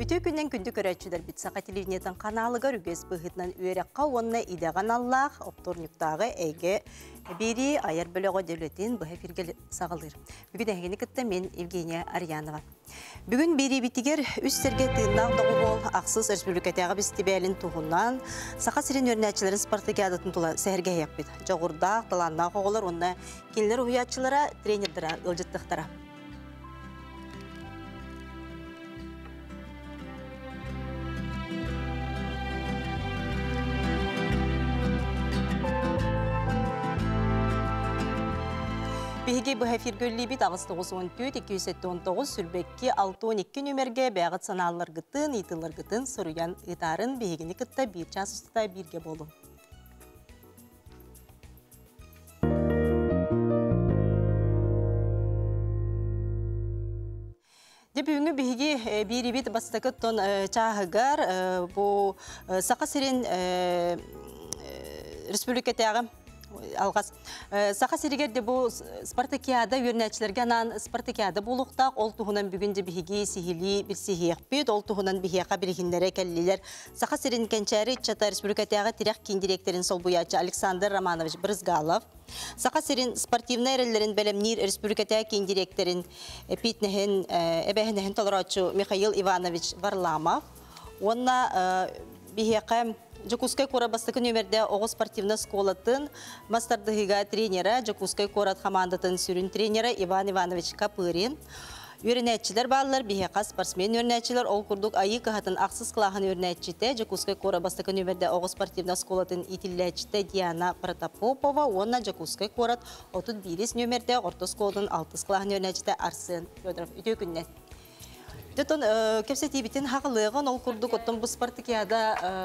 Үтө күннен күнді көрәтшілер бітсақа телевинетін каналыға үргес бұғытнан үйерекқа онына идеған Аллах, опторнюктағы әйге бері айар бөліға дәулетін бұға фергел сағылыр. Бүгін әйгені күтті мен Евгения Арьянова. Бүгін бері бітігер үстерге тыыннақ доғы бол Ақсыз Республикатяғы бістебәлін туғынан сақа сирен өрнәтшілерін спартакиадатын тұла сәйірге аяқ бет. Жоғырдақ, таланнақ оғылар, онына келінер ұятшылара, тренердіра, ылжыттықтара. Беге бұға фергөлі бит ағыз 914-219 сүрбекке 612 нөмерге бәғыт саналылар ғыттын, итылар ғыттын сұрыян ұтарын бегені күтті бір час ұстыда бірге болу. Бүгінгі беге бір бит бастықы тон чағығар бұл сақа сирен республикатяғы алғас. Сақа сирегерде бұл спартакиада өрнәтшілерге анан спартакиада болуқтақ, ол тұғынан бүгінде бігі сихили бір сихиек бейд, ол тұғынан бігеқа бірігіндері кәлілер. Сақа сирен кәнчәрі Чата республикатяғы тирек кен директорин сол бұячы Александр Романович Брызгалов. Сақа сирен спортивный әрелерін бәлемнер республикатяғы кен директорин әбәхінәхін толырачы Михаил Иванович Варламов. Онна бігеқа Жакускай кора бастықы нөмерде оғы спортивны сколатын мастардығыға тренера, Жакускай корат командатын сүрін тренера Иван Иванович Капырин. Өрінәтчілер балылар, бігеқа спортсмен өрінәтчілер, ол күрдік айы қағатын ақсыз қылағын өрінәтчіте, Жакускай кора бастықы нөмерде оғы спортивны сколатын итілләтчіте Диана Протопопова, онна Жакускай корат 31 нөмерде орта сколатын 6 қылағын өрінәтчіте Арсен Федоров. Үті күннен. Дэтон кепсе тибитин хақылығын ол күрдік оттон бұл спартакиада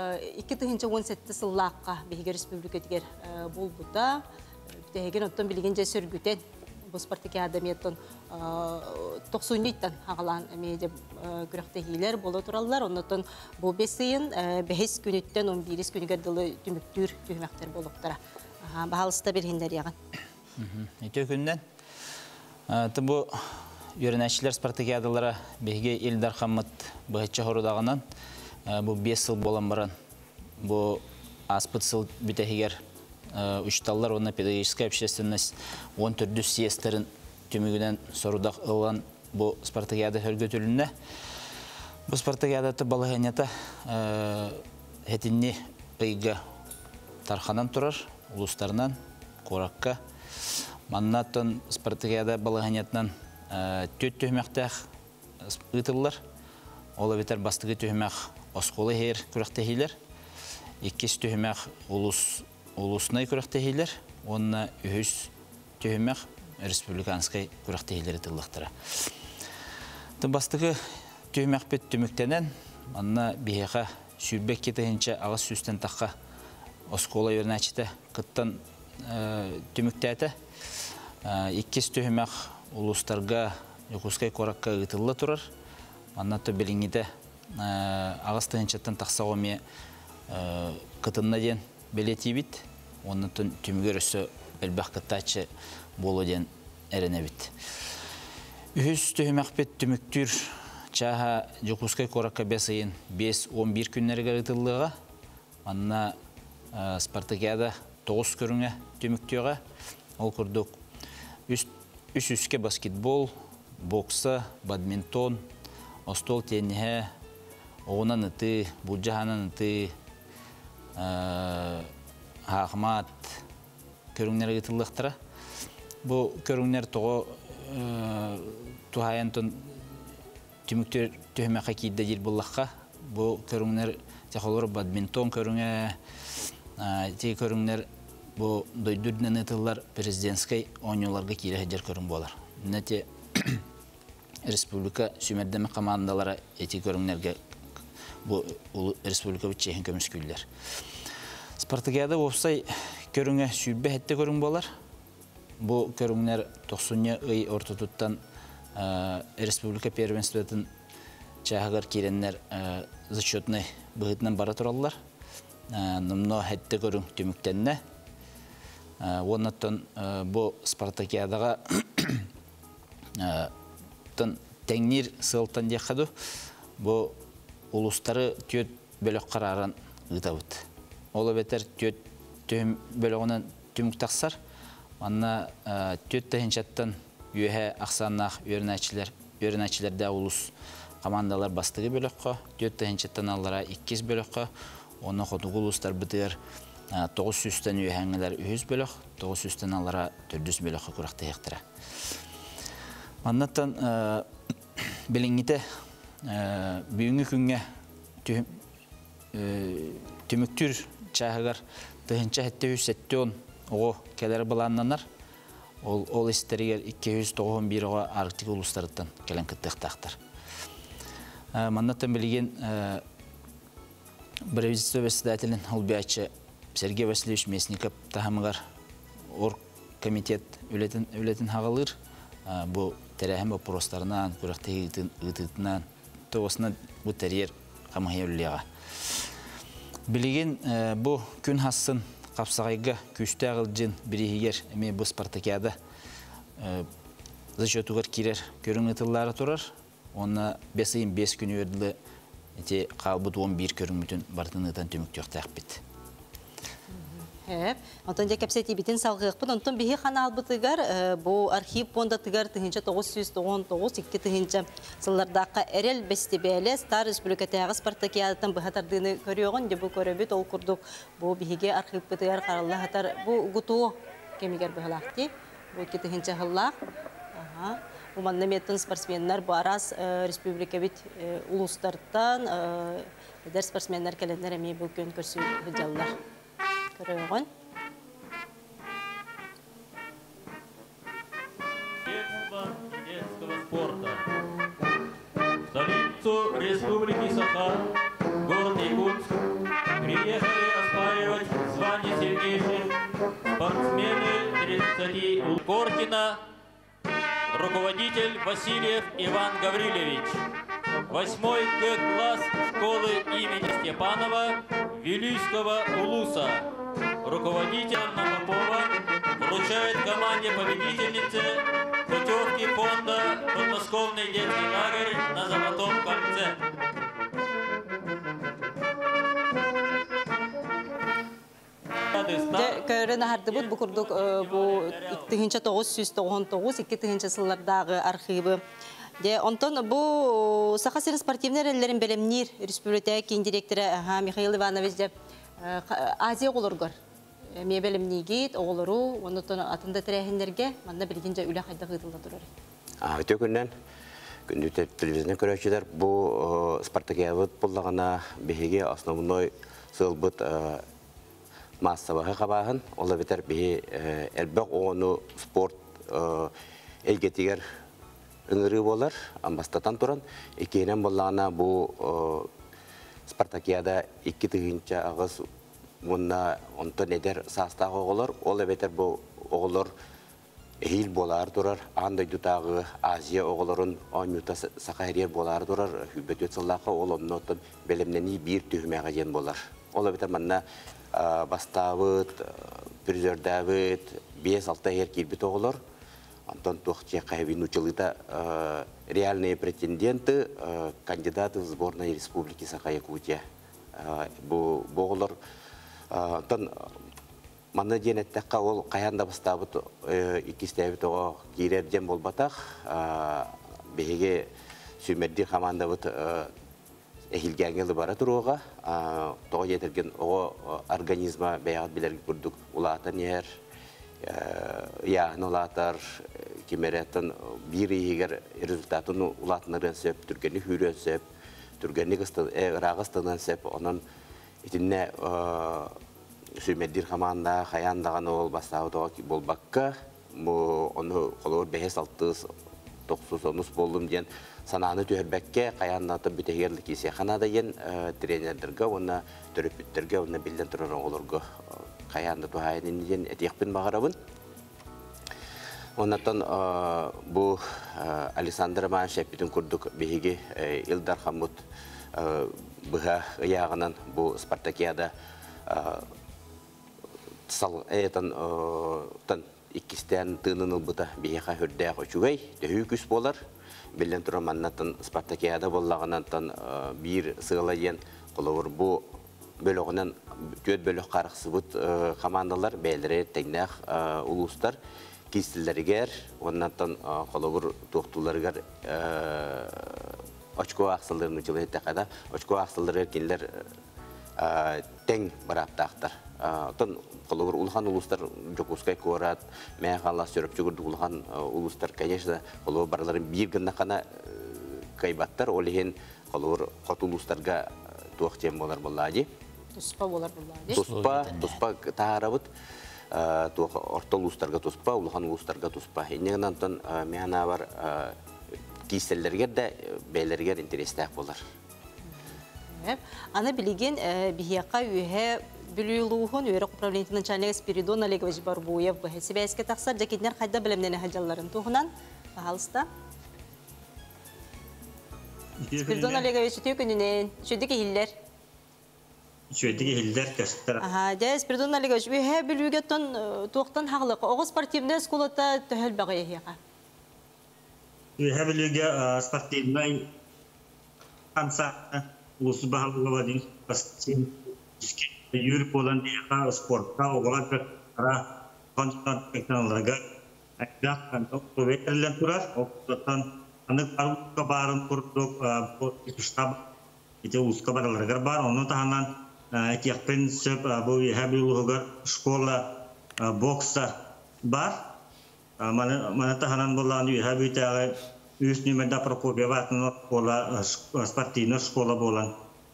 2017 сыллаққа бейгі республикатигер бол бұта. Бүтәген оттон білген жай сөргітен бұл спартакиада меттон 90-ниттен хақылан әмейде күріқтегейлер болы тұралылар. Оннаттон бұл бесейін 5 күніттен 11 күнігер дылы түміктүр түймәқтер болуқтара. Бағалысыда біргендер яған. Өте күннен. Бұл Өрінәшілер спартакиадалары беге елдар қамыт бұғытча хорудағынан бұл 5 сыл болан баран. Бұл аспыт сыл бүтәхігер үшталлар, онына педагогическая общественность 14 съестерін түмігінен сорудақ ұлған бұл спартакиада хөргөтілінне. Бұл спартакиадаты балығанята әтінне ұйға тарханан тұрар, ұлыстарынан, қораққа. Маннаттан спартакиада балығанятынан төт төхмәқтәқ ұтылылар. Ола бетер бастығы төхмәқ осқолы хейр күріқтәхейлер. Еккес төхмәқ ұлысынай күріқтәхейлер. Онына үхіс төхмәқ республиканскай күріқтәхейлер ұтылықтыра. Бастығы төхмәқ бет түміктенен, анна бейеға сүйбек кетігінші ағыз сүстен таққа осқолы өрнәчіті қыттан түміктәті. Еккес төхмәқ улустарга Жакускай коракка ытылла турар. Аннаты белиңите агыс тыгынчаттан таксагоме кытынна ден белетибит. Оннатын түмгөр өсө элбак кытачы болу ден эренебит. Үһүс төһмәкпет түмүктүр чаха Жакускай коракка бесыйын 5-11 күннерге ытыллыга. Анна спартакиада 9 көрүңө түмүктүгө ол курдук үс-үске баскетбол, бокса, бадминтон, остол теннихе, оғынан ыты, бұджаханан ыты, хақмат көріңнер ұйтылықтыра. Бұл көріңнер тоғы тухайантын түміктер төхмәқа кейді дер болаққа. Бұл көріңнер тәқолыр бадминтон көріңе, тей көріңнер бұл дойдүрден ұтылар президентскай ойнуларға кейлі жер көрің болар. Нәте республика сүймердемі командалары эти көріңлерге бұл республика bütçeğin көміс күйлер. Спартакиада опсай көріңе сүйбе әтті көрің болар. Бұл көріңлер 90 ый ортотуттан республика первенстветін чағығар керенлер зачетный бұғытынан бара тұралылар. Нұмно әтті көрің түміктенне. Оннаттан бұл спартакиадаға тәңнер сылтан дияқаду. Бұл улустары төт бөлөк карарын ытабыт. Ол бетер төт төм бөлөгөнөн түмүк таксар. Анна төт тахинчаттан үйе аксаннах өрнәчләрдә улус командалар бастыгы бөлөккө, төт тахинчаттан аллара 2 бөлөккө, оны ходугу улустар битер 900-тен үйәңгеләр 100 бөлөк, 900-тен аллара 400 бөлөккө куракта яктыра. Аннаттан билиңите бүгүнкү күнгө түмүктүр чагыгар тыгынча 770 ого келер баланнанар. Ол истеригер 291 ого арктик улустарыттан келен кыттыктактар. Маннаттан билген правительство председателин Албиячы Сергей Васильевич Местников тахамыгар оргкомитет үлетін хағалыр. Бұл тәрәхім вопростарынан, күрәқтегі ұтытынан, тоғысынан бұл тәрер қамағай өліға. Білеген бұл күн хасын қапсағайға күшті ағылжын бірігер әме бұл спартакиада зачетуғар керер көрің ұтылары тұрар. Оны 5 күн өрділі қалбыд 11 көрің мүтін бартын ұтан төмікті өқтәқ бет. Онтон же кепсети битин салгык. Онтон бихи хана албытыгар бу архив фонда тыгар 1999 2 тыгынча сыллардакка эрел бестебеле Стар Республикатагы спартакиадатын бахатардыны көрөгөн же бу көрөбүт ол курдук бу бихиге архив бытыгар каралла хатар бу гуту кемигер бахалакти бу 2 тыгынча хыллак. Бу маннаметтин спортсменнер барас республика бит улустардан дер спортсменнер келендер эми бу күн көрсү жаллар. Детство детского спорта. В столицу Республики Саха, город Якутск, приехали оспаривать звание сильнейших спортсмены 30 Коркина, руководитель Васильев Иван Гаврилевич, 8-й Г-класс школы имени Степанова Вилюйского Улуса. Руководитель Анна Попова вручает команде победительницы путевки фонда «Подмосковный детский лагерь» на Золотом кольце. Көрін ағарды бұл күрдік бұл 1999, 2 сыллардағы архивы. Онтон бұл Саха-Сирин спортивнер әлерін бәлемнер республикаға кейін директоры Михаил Иванович Азия олырғыр. Мен бәлемнегет, оғылыру, онытын атында тірәхендерге манда білгенде үлі қайда ғыдылда тұрар. Өте күннен, күнді телевизионен көрәшілер, бұл спартакиявыт болағына бейге основной сылбыт массоваға қабағын, ола бетер бейге әлбәқ оғыны спорт әлгетігер ыңыры болар, амбастатан тұран. Екенен болағына бұл спартакиада 2 тыгынча ағыз мұнна онтон едер састағы оғылар. Ол әбетер бұл оғылар әйіл болар тұрар. Андай дүтағы Азия оғыларын оңюта сақайрер болар тұрар. Хүбет өтсіллақы ол оннотын бәлемнені бір түймеға жен болар. Ол әбетер мұнна бастауыт, призердәвыт, 5-6 ер келбет оғылар. Антон Тухче Каевин училыта реальные претенденты, кандидаты в сборной Республики Саха-Якутия. Боғылар Антон маны денеттәққа ол қаянда бастабыт икистәбіт оға кейрерден болбатақ. Беге сүймердер командабыт әхілгәңгелі бара тұруға. Тоға жетерген оға организма бәяғат білергі күрдік ұлатан ер. Яғын кемереттен бір егер результатын ұлатынырын сөп, түргені хүрен сөп, түргені рағыстынан сөп, оның етіне сүймеддер команда қаяндаған ол бастауы болбаққа, оны қолыр 5-6-9 болдым ден сананы түйербәкке қаяндаты бүтегерлік есе қанада ен тренердерге, оны түріпіттерге, оны білден тұрырын олырғы қаянды туғайын ден әтеқпін бағарабын. Оннан бұл Александр Аман шәппетін күрдік бейге Илдар Хамут бұға ұяғынан бұл спартакиада икістен тыңын ұлбыта бейға хүрдәқ өчугай, дөй күс болар. билен туран маннатын Спартакиада боллаганантан бир сыгылайын коловур бу бөлөгүнөн төт бөлөк караксыбыт командалар бээлери теңнах улустар кистилергер оннан коловур токтуларгар очко аксылдарын учулы текада очко аксылдары кинлер тең бараптактар. Тон коловур улхан улустар жокускай корат, мехалла сөрөп чугурду улхан улустар, конечно, коловур барларын бир гына кана кайбаттар, олеген коловур кот улустарга туактем болар боллади. Туспа болар боллади. Туспа таарабыт, туак орто улустарга туспа, улхан улустарга туспа. Иннегенан тон механа бар киселлергер де бейлергер интерестак болар. Аны билеген бихияка үйе бүлүлуһун үйрөк управлениятын начальнигы Спиридон Олегович Барбуев бу себеске таксар жакетнер кайда билемнене хаҗалларын тугунан баһалыста. Спиридон Олегович төкүнүнен шөдүк хиллер. Шөдүк хиллер кастар. Ага, да Спиридон Олегович үйе бүлүгө тон токтан хаглык. Огыз спортивный школада төһөл багы яга. Үйе бүлүгө спортивный канса улус баһалыгы бастин Yürüp olan diye sportta olarak ara kontak teknolojiler ayaktan çok verilen turar oktan anak kabarın kurduk bu istab itu uskabarlar garbar onun tahanan etiyak prinsip bu habiluhgar sekolah boksa bar mana tahanan bolan habita üstü menda propovevatno sekolah sportivna sekolah bolan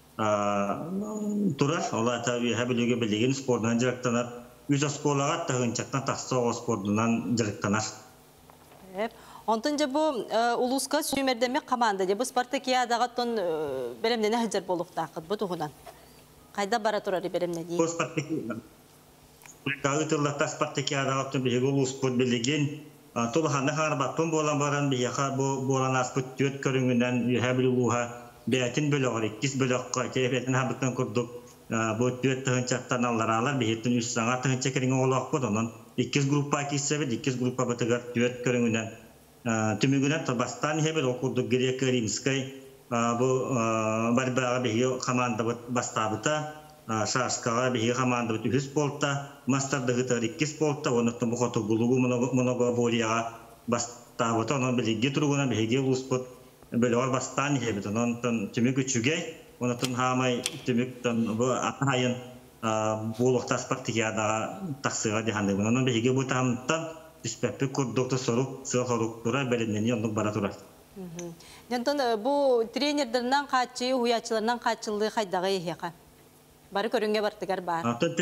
turar ola tabi habilüge bildiğin spordan direktanar yüz skolaga tağınçaktan taxso spordan direktanar. Evet. Ondan bu uluska sümerdeme komanda bu Spartakiyadaga ton belemne hajar bolup taqıt bu tuğunan. Qayda bara turar belemne diye. Bu Spartakiyada. Tağıtırlar Spartakiyadaga ton bir ulus spor bildiğin tolhanda harbatton bolan baran bir yaha bu bolan asput tüt körüngünden habiluluha Beyatin bölüğü, ikis bölüğü keyfetin habıttan kurduk. Bu tüet tığınçaktan allar beyetin üst sana tığınçak kering oğlak bu onun. İkiz grupa kisebet, ikiz grupa batıgar tüet körüngünden. Tümügünden tabastan hebel okurduk Grek Rimskay. Bu barbağa behiyo komanda bastabıta. Şarskağa behiyo komanda bit ühüs bolta. Master dağıtır ikis bolta. Onu tüm bu kotu bulugu monoga boliyağa bastabıta. Onun bilgi turguna behiyo usput. Böyle var bastan hebet onun tümük üçüge onun hamay tümük bu atayın bulukta Spartakiyada taksıga dihandı onun bihige bu tamtan üspepe kurdukta soruk soruk tura belirleniyor onun bara tura. Yandan bu trenerlerden kaçı huyatçılardan kaçıldığı kaydağı yeka. Barı körünge bartıgar bar.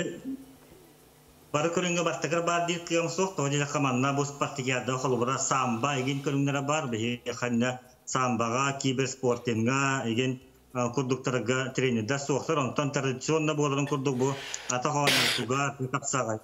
Barı körünge bartıgar bar değil ki sok toğuyla kamanna bu Spartakiyada kolubara samba egin körünlere bar bihige kanna sambaga kibersportinga igen kurduklarga trenerler soğuklar ondan tradisyonda boğuların kurduk bu atağı tuga kapsaga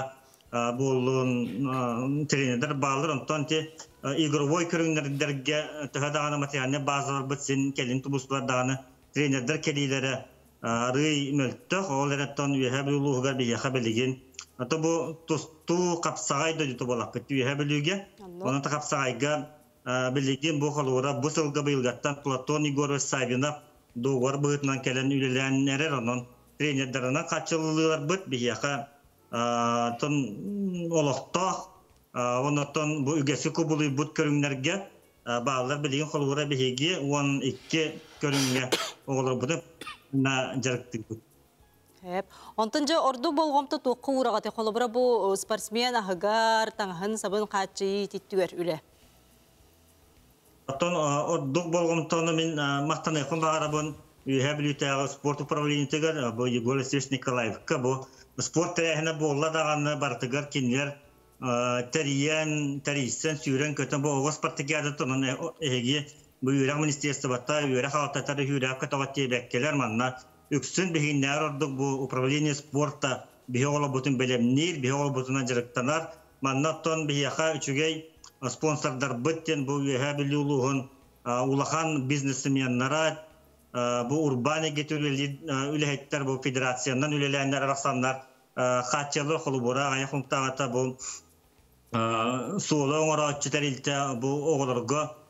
bolun trenerler bağlar ondan te Igor Voykörünlerge tahadağına matiyane bazılar bitsin kelin tubuslar dağını trenerler kelilere rıy mülttü oğlerattan üyehebiluluğugar bir yakabeligin ata bu tu kapsagayda yutu bolak üyehebilüge onun ta kapsagayga bildiğim bu kolora bu sılga bıyılgattan Platon Igor Savinov doğar bıhıtman kelen ülelenler onun trenerlerine kaçılırlar bıt bir yaka ton olakta ondan bu ügesi kubulu but körünlerge bağlar bildiğin kolora bir hegi 12 körünge oğlar bıdı na jarıktık bıt. Hep. Ondan ordu bolğamta toqqa uğrağatı kolobra bu sportsmen ahıgar tanghan sabun kaçı titüer üle. Atan orduk bolğamtana men maqtan yakın bağarabın rehabilitatsiya sport upravleniyatıgar bu Yegor Nikolaevka bu sport tarihine bolla dağanı bartıgar kinler tarihsen süren kötü bu Oğuz Spartakiyada tonun ehegi bu yürek ministeriyası batta yürek haltatarı yürek katavati bekkeler manna üksün behinler orduk bu upravleniya sporta bihi ola butun belemnir bihi ola butuna jarıktanar manna ton bihi yaka üçügey sponsordar bitten bu rehabilitasyonun ulakan biznesmenlere bu urbane getirili ülkeler bu federasyondan ülkeler arasınlar kaçyalı kolubora ayakta bu solo olarak çıkarıldı bu oğullarga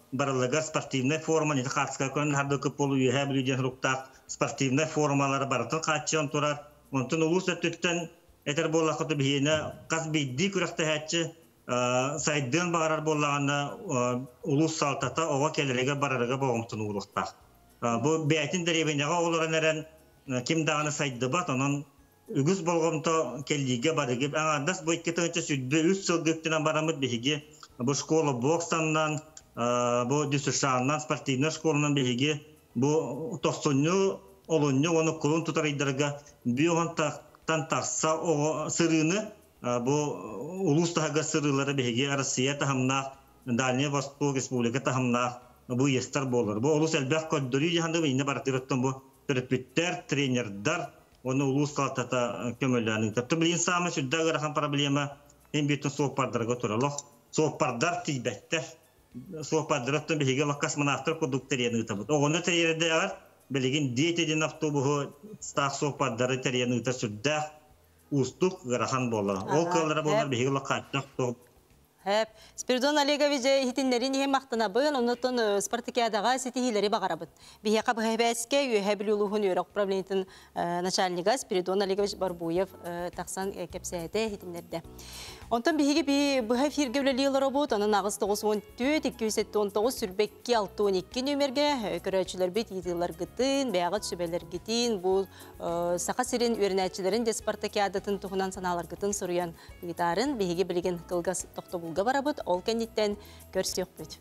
барылыгар спортивный форма не хатска кон харды көп болу юһә билден руктак спортивный формалар барытын катчан турар. Онтон улус өттүттен этер болла хаты бийне каз бидди күрәхтә хәтче сайдын багарар боллаганда улус салтата ова келерге барарга богомтун улуктак. Бу бәйтин дәребенеге оларнаран ким даганы сайды бат, анан үгүз болгомто келдиге барыгып, аңардас бу иккетенче сүддө 3 жыл гөктенен барамыт биһиге. Бу школа бокстандан, бу дүсүшаннан спортивный школанан биһиге, бу тосунну, олунну, оны кулун тутарыйдырга, биогантан тарса о сырыны, бу улустага сырылары биһиге Россия тахамна, Дальний Восток Республика тахамна бу естер болар. Бу улус элбэх көддөрү жаһанда бийне бартырыттан бу терапевттер, тренердар, оны улус калтата көмөлләрнең. Тәптә билин самы сүддә гәрәһәм проблема һәм битен сопардарга туралык. Сопардар тибәттә. Сопардардан биһиге космонавтар продуктерияны табыт. Огонда терьердә билеген диетеден автобусы стах сопардары терьерны сүддә устук гәрәһәм була. Ол калдыра булар биһиге каттак. Спиридон Олегович хитиннерин hem мактана бын, оннотон Спартакиадага сетихилери багарабыт. Бияка бэбэске юэбилулухун юрак управлениятын начальника Спиридон Олегович Барбуев таксан кепсәте хитиннерде. Онтон биһиге би быһа фиргевлелилер работ, анын агыс 914-279 сүрбекки 612 нөмерге көрәчүләр бит йытылар гытын, бягат сүбелер гытын, бу сака сирин үрнәчиләрен де Спартакиадатын тугунан саналар гытын соруян гитарын биһиге билген кылгас токтобулга барабыт, ол кенниттен көрсөк бит.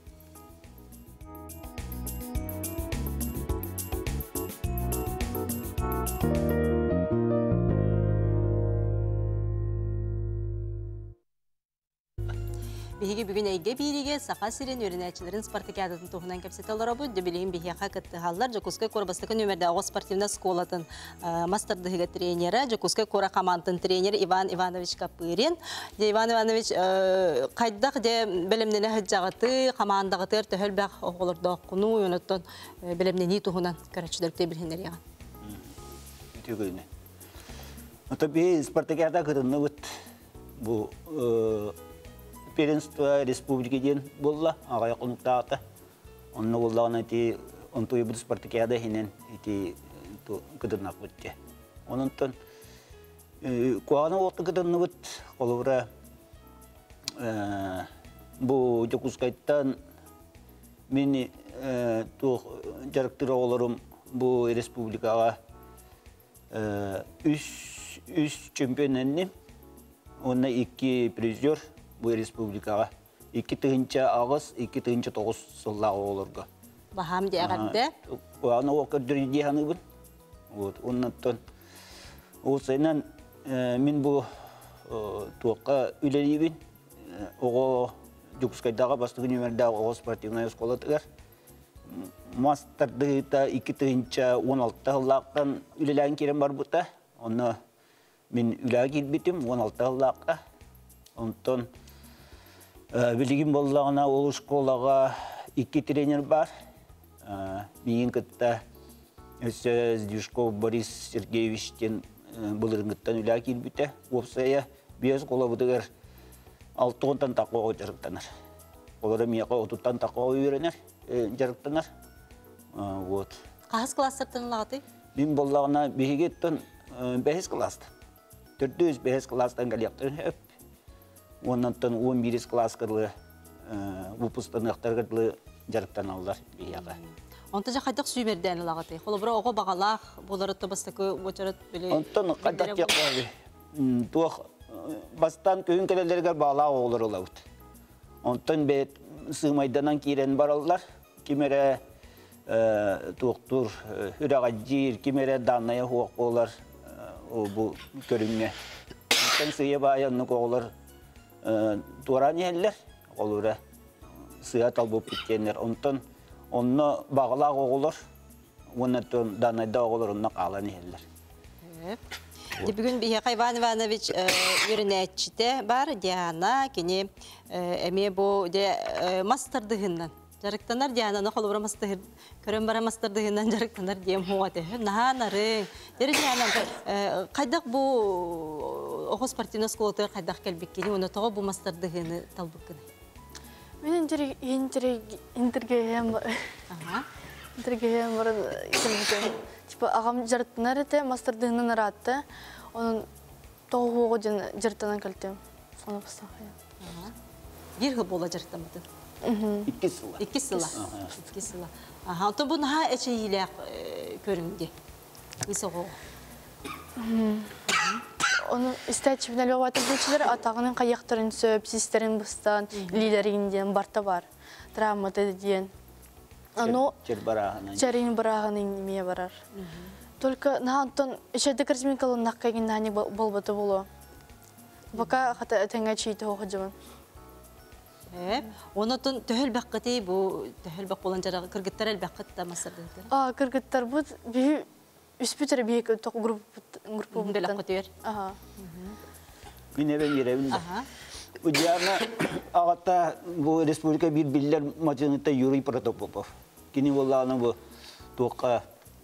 Биһиге бүгүн эйге бириге сака сирен өрүнәчиләрен Спартакиадатын тугунан кепсеталар бу дебилеген биһига каттыгаллар Жокускай Корбастыкы нөмердә Агыс спортивна сколатын мастер тренеры Жокускай Кора командатын тренер Иван Иванович Капырин. Иван Иванович кайдак де белемнене хаҗагаты командагы төхөл бак оглорда куну юнуттан белемнени тугунан карачылыкта билһеннәр яган. Түгелне. Ата би Спартакиада кырынны бут бу Первенство республики ден болла, ағай қонуқтағыта. Онны боллағына еті онтуй бұд Спартакиада хенен еті кыдырнақ бұдте. Онынтын қуағына оқты кыдырны бұд, қолығыра бұл Жокускайттан мені жарықтыра оларым бұл республикаға үш чемпионенне, онына 2 призер bu республикаға 2 тыгынча агыс, 2 тыгынча 9 сыллағы олырға. Бахам дегенде? Аны оқыр дүрді ханыбын. Оннан осайнан мен бұл туаққа үлелейбін. Оғы Жокускайдағы бастығы нөмірді оғы спортивная школа тұғар. Мастардығыта 2 тыгынча 16 сыллақтан үлеләген керем бар бұта. Оны мен үләге келбетім 16 сыллаққа. Онтон билигин боллагына ол школага 2 тренер бар. Миин кытта Здюшков Борис Сергеевичтен булыргыттан үлә килбите. Опсая бес школа бутыгар 6-тан такоо жарыктанар. Олар мияка 30-тан такоо үйренер, жарыктанар. Вот. Кас класстан лагаты? Мин боллагына бигеттен 5 класста. 405 класстан галыктыр. Оннан 11 класс кырлы выпускнактар кырлы жарыктан алдар бияга. Онтон кайдак сүйберден лагаты. Холобро ого багалак боларытты бастыкы очарат биле. Онтон кайдак якты. Тух бастан көйүн келелерге багалак олорулабыт. Онтон бет сыймайданан кирен баралдар. Кимере туктур үрагажир, кимере данная хуак болар. Бу көрүнгө. Онтон сыя баянны коглар Туаран ерлер, олура сыя талбып кеткендер. Онны бағылақ оғылыр, оннан данайда оғылыр, онны қалан ерлер. Бүгін Бияқа Иван Иванович үйренәтчіте бар, Диана, кені әме бұл мастырдығыннан. Жарықтанар Диананы қолыбыра мастығын, көрін бара мастырдығыннан жарықтанар дем хуғаты. Нағанарың. Дері Диана, қайдақ бұл оғы спортивна сколатыр қайдақ кәлбеккені, оны тоғы бұл мастырдығыны талбыққыны? Мен интергеем бар икемден. Типа агам жартынар эте, мастардыгынан аратты. Onun тоғуғы ден жартынан кәлтем. Соны бастақая. Bir yıl bola jarttamadı. 2 сыла. 2 sıla. 2 sıla. Aha, то bunu ha eçeyle körünge. Высоко. Onu istәтчі бінәлі оғаты бүлчілер атағының қаяқтарын сөп, систерін бұстан, лилерінден барта бар. Травматы дейін. Чәрін барағының немее барар. Только нағантын үшәді кірзменкалың наққайын нәне болбаты болу. Бака қата әтіңе чейті оғы жымын. Онытын төхіл бәққыты, бұл төхіл бәқ болан жарағы кіргіттер әл бәққытта масырдығыр? Кіргіттер бұл үспітері бейік тоқ группы Бәләқ көтер? Мен әбен еревінде. Ұдияна ағатта бұл республика бір білдер математикта Юрий Протопопов. Кені болағының бұл тоққа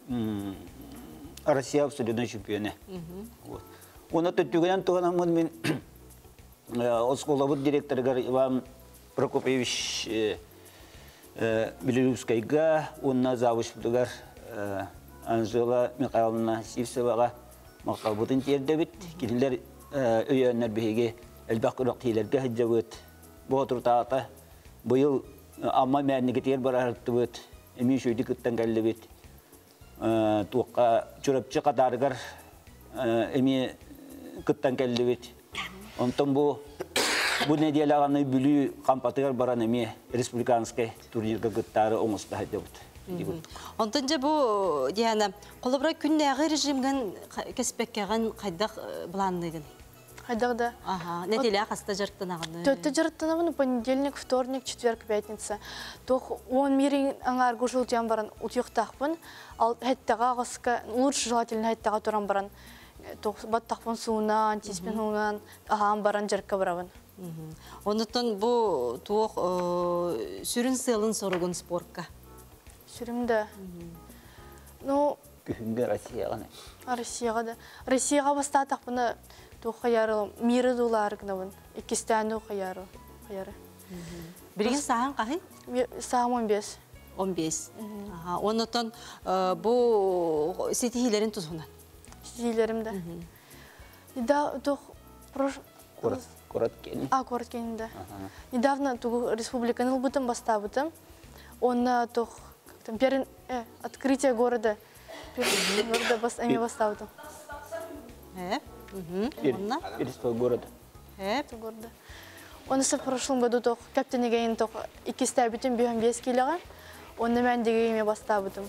Россия абсолютно чемпионы. Оны төттігінен туғанамын мен Осколовод директорығар Иван Прокопьевич Белорусскайға, онына завышылдығар Анжела Михайловна Сивсеваға мақал бұтын терді біт. Келілер өйенлер бейге әлбәқ ұрақ тейлерге хәджі бұт. Бұл тұртағыта бұйыл амма мәнігі тер бар арықты бұт. Әмей шөйді күттен кәлі біт. Туаққа чүріпчі қатарығар әмей күттен кәлі біт. Онтан бұл неделі ағаны бүлі қампатығар баран әмей республиканскай турнирға күттары оңысты хәджі бұт. Онтан же бұл, Диана, қолыбыра күннәғі режимген кәспеккәған қайдақ бұланлығын? Қайдақ да. Неделі қаста жарықтанағыны? Төтті жарықтанағыны понедельник, вторник, четверг, пятница. Тоқ 10 мерин аңарғы жылтиян баран ұтиықтақпын. Ал әттіға ғасқа, лучше желательно әттіға тұран баран. Тоқ баттақпын суынан, теспен суынан, ағам баран жарыққа барабын. Онытын бұл туық сүрін сылын сорығын спортқа? Сүрімді. Ну... Күхінгі Россияға не? Россияға да. Россияға бастатақпыны қаяры мирі дулары кінавын. Икістәні қаяры. Бірген саған қағай? Сағым 15. 15. Онытын бұл сетихилерін тұзғынан? Сетихилерімді. Да, тоқ... Корот кені? Корот кені, да. Недавно республиканың бұтын бастабытым. Оны тоқ... Открытие города. Города бастабытым. Перестал города. Города. Оны в прошлом году тоқ кәптенегейін тоқ 2 стәбітім 5 келіға. Оны мәндегейіме бастабытым.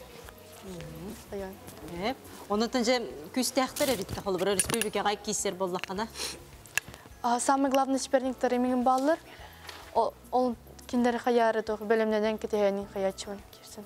Оны түнже күстәқтір әрітті қолы бір республикаға кейсер боллаққана? Самый главный соперниктер емеген балылар. Ол кендері қаяры тоқ бөлімден кетейінің қаячуын керсін.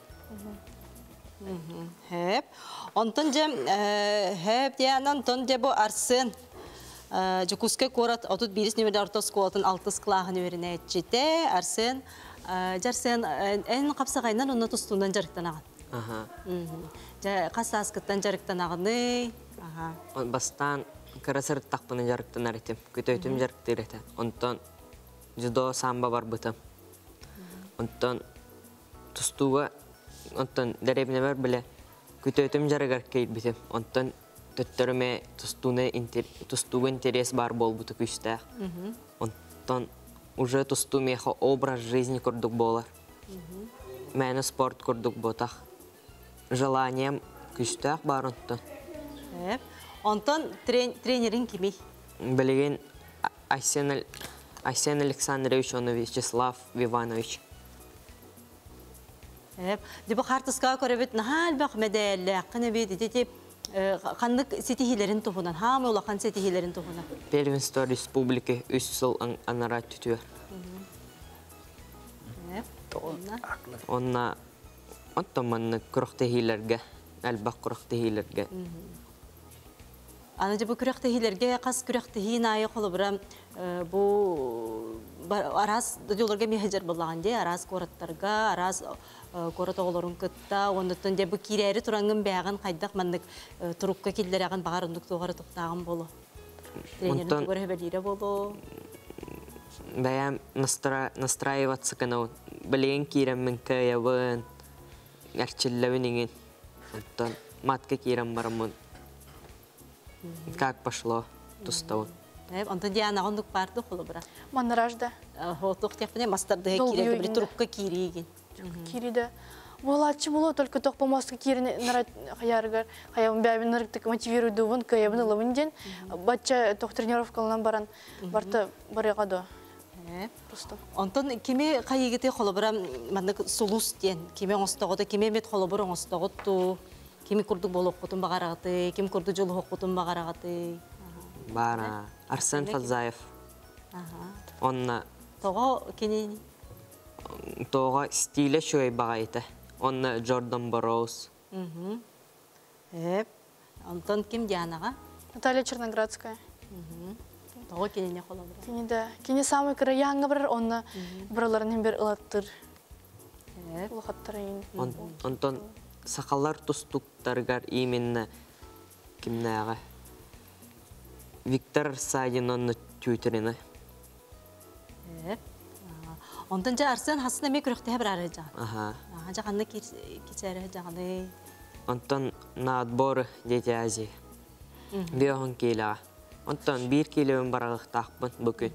Онтын же, дейінен тұн де бұл арсын Жукускай корат 31 нөмірді орта сколатын 6 қылағын өріне әтчеті. Арсын, жарсын, ән қапсағайынан оны тұстуынан жарықтан ағын. Қасы асқыттан жарықтан ағыны. Бастан қарасыр тақпыны жарықтан әреттім. Көтөйтім жарықты ереті. Онтан жүдо самба бар бұтым. Онтан тұстуға, онтан дәребіне бар біле. Көтөйтім жарығар кейт бітім. Онтан төттөріме тұстуға интерес бар бол бұты күстәқ. Онтан уже тұсту меха образ жизни көрдік болар. Мәні спорт көрдік ботақ. Желанием күстәқ бар онтан. Онтан тренерин кеми? Білеген Айсен Александрович, оны Вячеслав Иванович. Дебі қартысқа көребет нағал бақ мәдәлі, қыны бейді деп қандық сетихилерін тұғынан, хамы олақан сетихилерін тұғынан? Первенство республики 3 сыл анара түтуер. Онна оттаманны күріқтехилерге, әлбақ күріқтехилерге. Аны бұл күріқтехилерге, қас күріқтехин айы қолы бұрам, бұл араз дөлерге мехежер болағын де, араз қораттарға, араз қорат оғылырын күтті, ондықтан де бұл керәрі тұраңын бәғын қайдақ маңдық тұрыққа келдер ағын бағар ұндық тоғары тұқтағын болу. Тренерін түгір өбәлері болу. бәям настраиваться канау. Білеген кирем мен каябын, әрчілләуін еңін. Оттан матка кирем барамын. Как пошло тустауын. Онтон Диана ондук барды холобра. Маннаражда. Хотук тепне мастарды кире бир трубка кириген. Кириде. Булатчы було только тох помостка кирине нарат хаяргар. Хаябын бәбин нарыктык мотивируйду вон каябын лавынден. Батча тох тренировкалынан баран барты барыгадо. Просто. Онтон кеме кайыгыты холобра мандык сулус ден. Кеме остогода кеме мет холобра остоготту. Кеме курдук болуп кутун багарагаты, кем курду жолу кутун багарагаты. Бара Арсен Фазаев. Онна Того кенени. тоға стиле шөй бағайты. Онна Джордан Бароуз. Онтон кем Дианага? Наталья Черноградская. Того кенени холобра. Кинеде. Кине самый краяңга барар, онна браларын бер ылаттыр. Улахаттырын. Онтон сақалар тустуктаргар именно кимнәға. Виктор Садин онны түйтеріні. Онтон жа Арсен хасына ме күріқті бір ары жағын. Аха. Жағанны кечәрі жағаны. Онтон на отборы дети Азии. Биоғын кейліға. Онтон бір кейліуін барағық тақпын бүкін.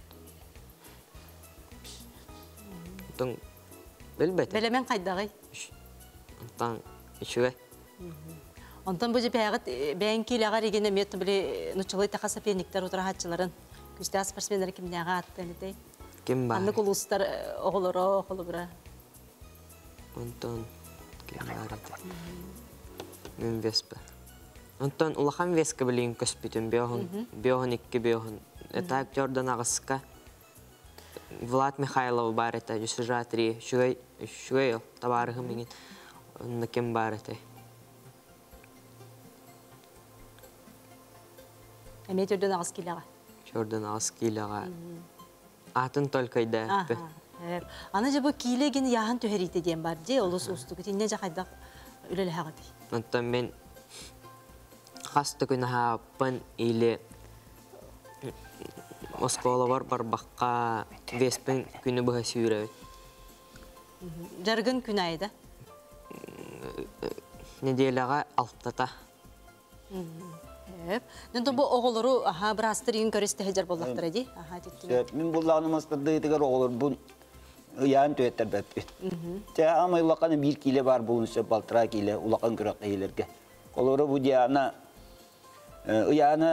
Онтон білбәті. Белемен қайдағай. Онтон үшіге. Онтон бұл жепәғыт бәйін кейліға регені меті біле нұчылы тақаса пеніктер отыра хатчыларын. Күсті спортсмендер кімдіға аттын. Кем бар? Анны кулустар оғылыры, оғылыбыра. Онтон кем бар еді. Мен веспі. Онтон улахан вескі білейін көспітін биоғын икки биоғын. Это актердан ағысқа Влад Михайлов бар еді, жүсіжа 3, шүгей ел, табарығы менен. Онда кем бар еді. Әмет өрден ағыз келіға. Жордан ағыс кейліға. Атын толкайда әппі. Аны жа бұл кейлеген яғын төхерейті ден бар де, олыс ұстығы тенне жақайдақ үлелі хағыды. Онтон мен қасты күні хаппын или оскола бар баққа веспен күні бұға сүйрәуі. Жарғын күн айда? Неделяға алттата. Нұнтын бұл оғылыру бір астыр үйін көресті хәжар болақтыр әде? Мен бұллағыны мастырды етігер оғылыр бұн ұян төеттер бәтпет. Ама ұлақаны бір келе бар бұлыншы балтыра келе ұлақын күрек әйелерге. Олары бұл дияна ұяны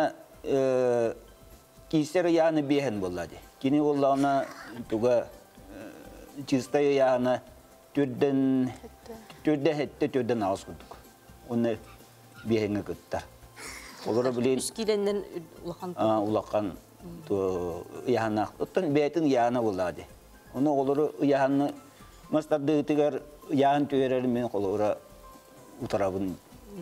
кейсер ұяны бейін болады. Кені ұлағына тұға чистай ұяны түрден хетті ауыз күдік. Оны бейінгі күттар. Олары білейін... Үш келеннен ұлақан? Ұлақан ұяғына. Оттан бәйтін ұяғына болады. Оны олары ұяғаны мастарды үтігер ұяғын түйерер мен олары ұтарабын.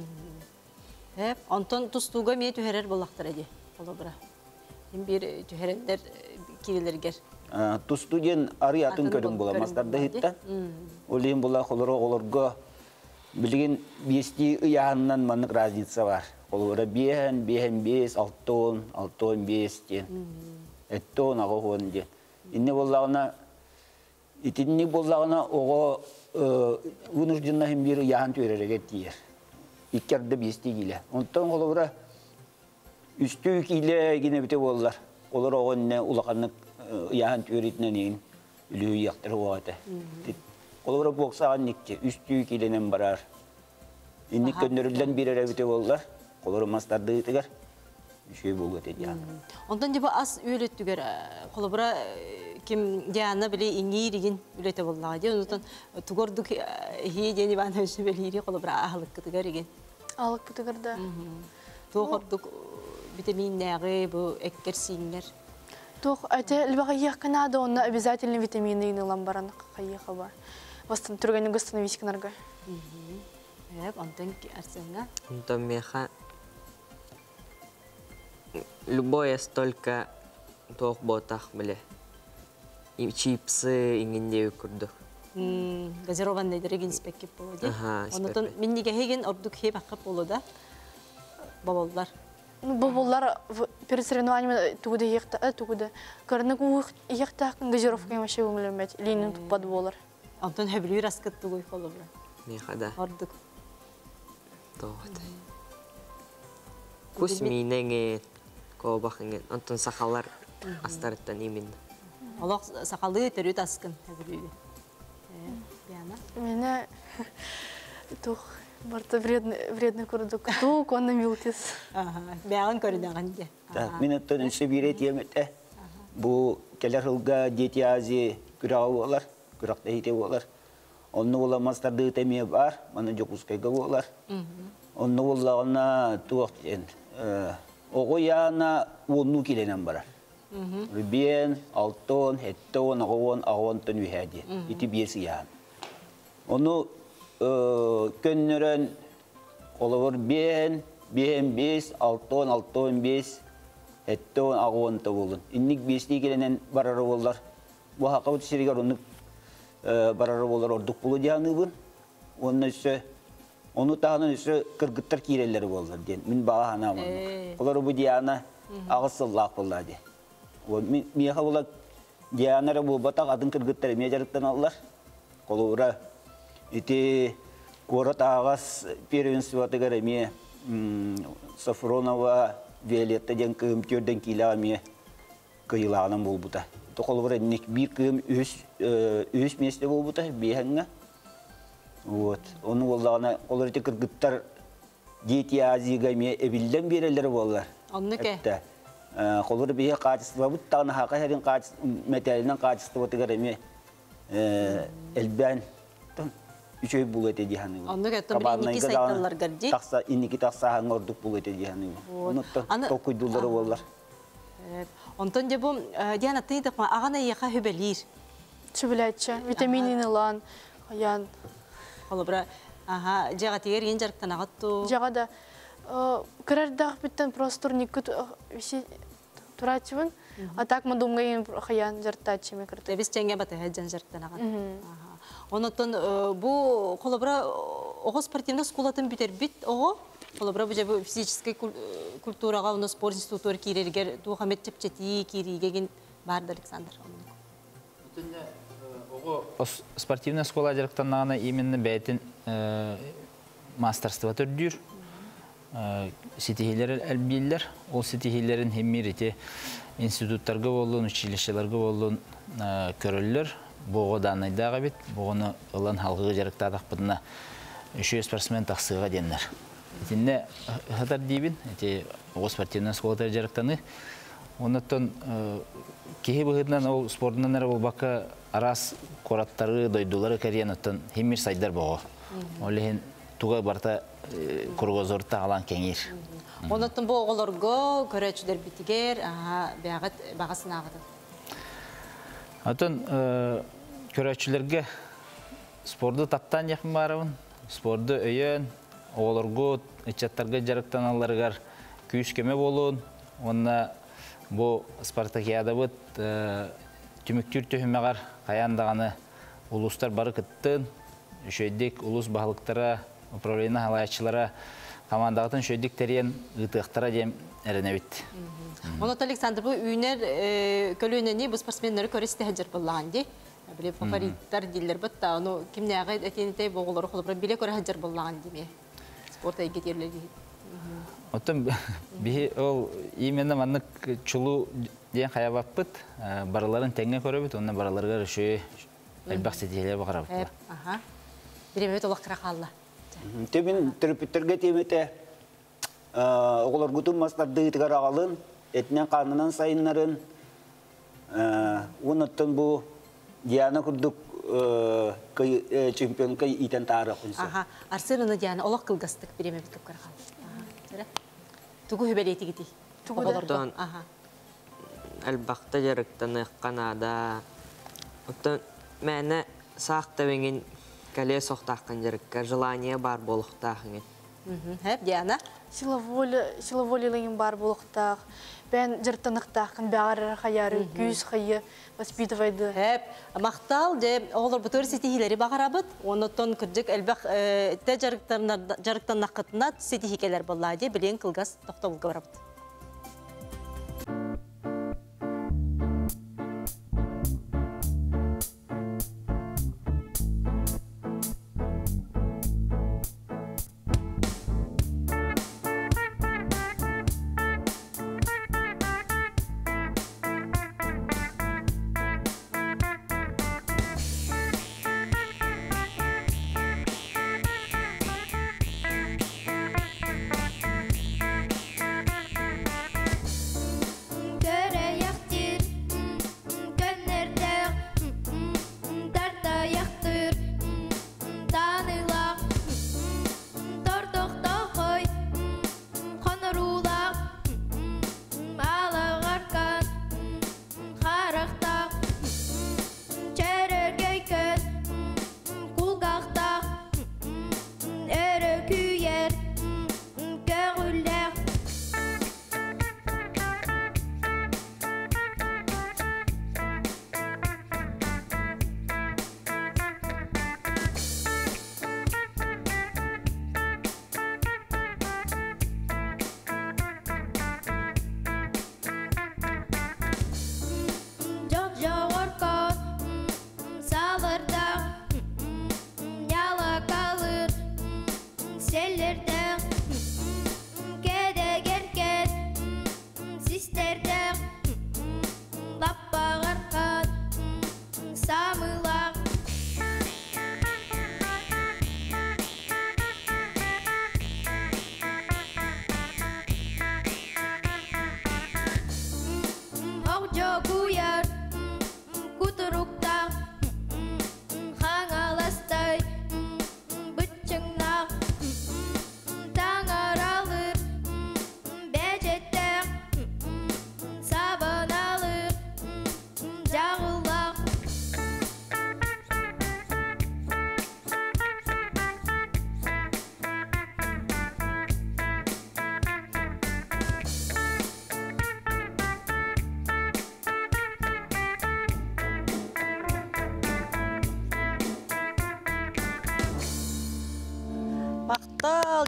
Онтон тұстуға мей түйерер болақтыр әде? Олабыра. Бір түйерендер келелергер. Тұсту ден ары атын көрін бола. Мастарды хиттан. Олейін бола олары оларға білген бесті ұяғынан манық разница бар. Олары бейін, 5, 6, 5 ден. 7 ағы ден. Инне болағына, итинне болағына оға вынужденна хем бір яғын түйерерге тиер. Иккерді бесті келе. Онтан олары үсті келе гене біте болалар. Олар оғынне ұлақанық яғын түйеретінен ең үлі яқтыры оғаты. Олары боқсаған некте үсті келенен барар. Инне көндірілден бір әрі біте болалар. Олары мастарды етігер. Үшей болғы теді яғын. Ондан жеба ас үйлеттігер. Қолыбыра кем Диана біле еңейреген үлеті болдыға де. Ондан тұғырдық хейдені бана үші білейрі қолыбыра ағылық күтігер еген. Ағылық күтігер да. Тұғырдық витаминнәғі, бұл әккер сейінлер. Тух, это либо ехка надо, он обязательно витамины и ламбаран хаехаба. Востан тургану густановить канарга. Антон Арсенга. Антон Меха. Любое столько тох ботах были. И чипсы, и гендею курдух. Газированный дорогин спеки полоди. Ага, Онтон минниге хеген ордук хеп аққа полода. Бабалдар. Ну, бабалар перед соревнованиями тугуда ехта, тугуда. Карнак ух ехта газировка маши умлемет. Ленин подволар. Антон хөбүлү раскытты гой холобра. Мехада. Ордук. Тоғытай. Күс минеге кобахынген. Антон сақалар астарыттан именно. Олақ сақалды өтерү таскын хөбүлү. Бияна. Меня тух барта вредный курдук. Тук он милтис. Бяган көрүнөгөн де. Так, мен оттон үнсі берет еметті. Бұл келер жылға дети ази күрағы олар, күрақта ете олар. Онны оламастарды өтеме бар, мана жокускайға олар. Онны олағына туақтен. Оғы яна онну келенен барар. Рубен, алтон, хеттон, ағуантон үйәді. Ити берсі ян. Оны көннерін олығыр бен, бес, алтон, бес, хеттон, ағуанты болын. Инник бесті келенен барары олар. Бұл хақы өтісерігер оны барары олар ордық болу дияны бұн. Оны тағының үсі кіргіттір кейрелері болар ден. Мен баға хана болдық. Олар бұл дияна ағысыллақ болады. Меха олар диянары бұл батақ адын кіргіттері ме жарықтан алылар. Қолуыра ити город ағас первенствоты ғараме Сафронова Виолетта ден күйім түрден кейліға ме күйілағынан бол бұта. Қолуыра бір күйім өз месте бол бұта бейханға. Оның олағына олар кіргіттер дети азиға ме әбілден берелері болар. Онны ке? Қолыр бейе қачыстыва бұт, тағына хақа әрін мәтәлінен қачыстыва ғараме әлбән үшөй бұл өте дияны. Онны кәттім бір инекі сайтталар ғарди? Инекі тақсағын ордық бұл өте дияны. Оныттан тоқуйдулары болар. Онтон де бұл диян аттын едіқ ма, ағана еқа хөбелер. Чүбіләтші, витаминин лан, аян. Қолыбыра, жаға тегер ең жарықтан ағатту. Жаға да, кірердақ біттен просто турникы туратчыбын, а так мы думаем хаян жартачыме кірді. Біз теңге баты әджан жарықтан ағат. Онытын бұл қолыбыра оғы спортивный скулатын бітер біт оғы. Қолыбыра бұл жабы физический культураға, оны спорт институтуар кейрергер, туғамет чепчеті кейрегеген барды Александр. Спортивная школа жарықтанағына именно бәйтін мастерство түрдір. Сетихилер әлбейлер. Ол сетихилерін хеммер ете институттарға болуын, училищеларға болуын көрілер. Бұғы данайдағы бет, бұғыны ұлан халқығы жарықтадақ бұдына үші спортсмен тақсыға денлер. Етінде ғатар дейбін, ол спортивная школа жарықтаны. Оныттан кейі бұғыдынан ол спортынан әрі бұл бақы арас қораттары, дойдулары кәрген өттен хеммер сайдар бұғы. Олеген туға барта құрғызорта алан кәңер. Оныттан бұл оғылырғы көрәтшілер бітігер, бағасын ағыды. Атын көрәтшілерге спорды таптан яқын барауын, спорды өйен, оғылырғы, үтчаттарға жарықтан аларғар күйіс көме болуын, онына бұл спартакиада бұд түміктүр түйімеғар қаяндағаны ұлыстар бары күттін, үшөйдік ұлыс бағылықтара, управлена халайатшылара, командағытын шөйдік тәрен ұтықтара дем әріне бітті. Онот Александр, бұл үйінер көлігінені бұл спортсменлері көресті әжір болған де. Біле фавориттар дейлер бұтта, оны кімне ағай әтенетей боғылары қолыбыра біле көрі әжір болған деме. Спорт әйгет ерлері. Оттан ол именно маннық чулу ден қаябақ бұт, бараларын тәңге көрі бұт, онына бараларға үші әлбақ сетелер бағара бұтта. Біремет олақ қырақ алла. Төмен түріпіттерге темете оғылар күтім мастарды етігер ағалын, етінен қарнынан сайынларын, оныттың бұл Диана күрдік чемпионка итен тары құнсы. Арсен Диана олақ қылғастық біремет көп қырақ алла. Тугу хөбелеті кетей. Оттан әлбақта жарықтаны қанада. Оттан мәні сақты бенген кәле соқтаққан жарыққа желание бар болықтақын. Хәп, Диана? Сила волилығын бар болықтақ. Бән жыртынықтақын бәғарыр қаяры, күйіз қайы воспитывайды. Хәп, мақтал де оғылар бұтыр сетихилері бағарабыд. Онытын күрдік әлбәқ тә жарықтан нақытына сетихикелер болла де білен қылғас тоқта бұлға барабыд.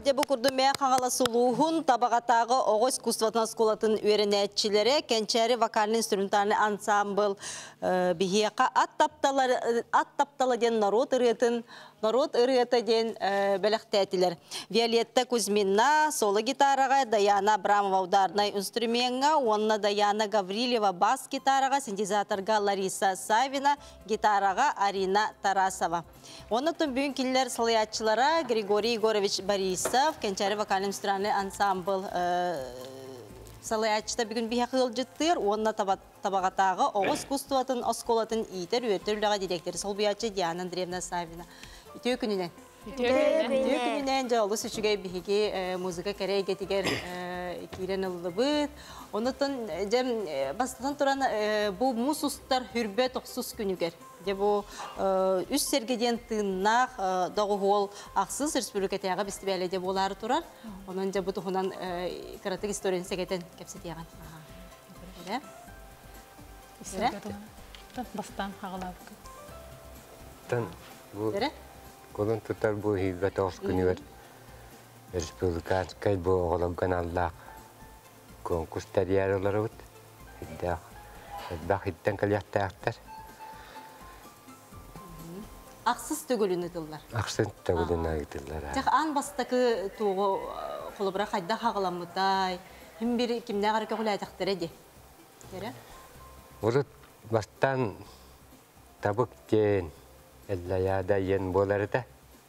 Де бұл күрді мен қаңала сұлуғын табағатағы оғыз искусствотын сколатын үйренетчілері кенчәрі вокальный инструментальный ансамбл бігеқа ат тапталы ден народ ырыты ден бәліқтәтілер. Виолетта Кузьмина солы гитараға, Даяна Абрамова ударный инструментға, онна Даяна Гаврилева бас гитараға, синтезаторға Лариса Савина, гитараға Арина Тарасова. Оны түн бүгін келер салаятчылара Григорий Егорович Борисов, кенчәрі вокальный инструментальный ансамбл салаятчыда бүгін бейе қыл жыттыр, онна табағатағы оғыз искусствотын осколатын ийтер өттіріліға директері сол бұятчы Диана Андреевна Савина. Үтіе күнінен? Үтіе күнінен жауылы сүшіге бейге музыка кәрей кетігер кейрен ұлы бұд. Онытын бастыдан тұран бұл мұсустар хүрбе тоқсыз күнігер. Бұл үш сергеден тыңнақ доғы ғол ақсыз республикатияға бісті бәлі де болары тұрар. Онын жа бұты ғынан каратық историяны сәгетен кәпсет еған. Бастан қағылап көт. Колын тұтар бұл хилға тоғыз күнігер республиканскай бұл оғылымған аллақ конкурс тәрияр олары бұд. Бақ иттен кәлияқтаяқтар. Ақсыз төгіліні тұлдар? Ақсыз төгіліні айтылдар. Тек аң бастықы туғы қолыбыра қайда қағыламыдай, кімне ғарыка құлайтақтыр әде? Ұрыт бастан табық ден, әллаяда ен болары да.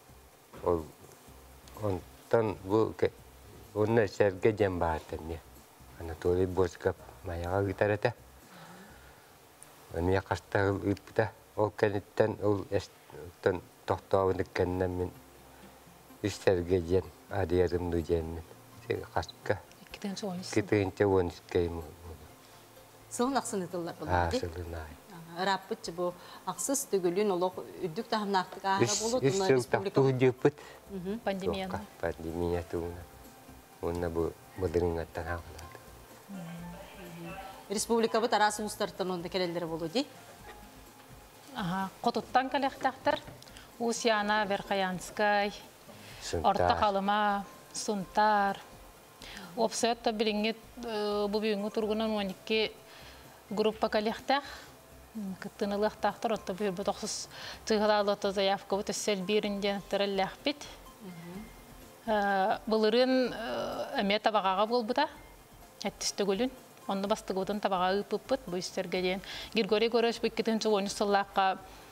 Онтан бұл оны сәрге ден бардын. Анатолий Боскап маяға ғытары да. Оны қастағы ұйтпыда. Ол кәнеттен, ол әстен тоқтауыны кәннен мен үстерге ден, ариярымды денмен. Қасқа. Кетігінші 13 кәйім. Сылын ақсын етілер бұл? Сылын ай. Раппытчы бұл ақсыз түгілін олық үддік тағымнақтық ағы болу? Үш сыл тақтығы дөпіт. Пандемияны. Пандемия туғына. Онына бұл бұдырың аттан ағылады. Республика бұт арасы ұстартын онда келелері болу дей? Қотуттан кәлектақтар. Усяна, Верхаянскай, Орта қалыма, Сунтар. Опсайотта біліңет бұл бүйінгі тұрғынан 12 группа кәлектақ. Күттініліктақтар, отта бүйір бұт оқсыз тұғылалыты заявка бұт өссел бірінден тұрылләқ бет. Бұлырын әме табағаға бол бұта, әттісті көлін. Онны бастығы бұтын табаға ұпып-бұт, бұл үстерге дейін. Григорий Егорович бұл 2-10 сыллаққа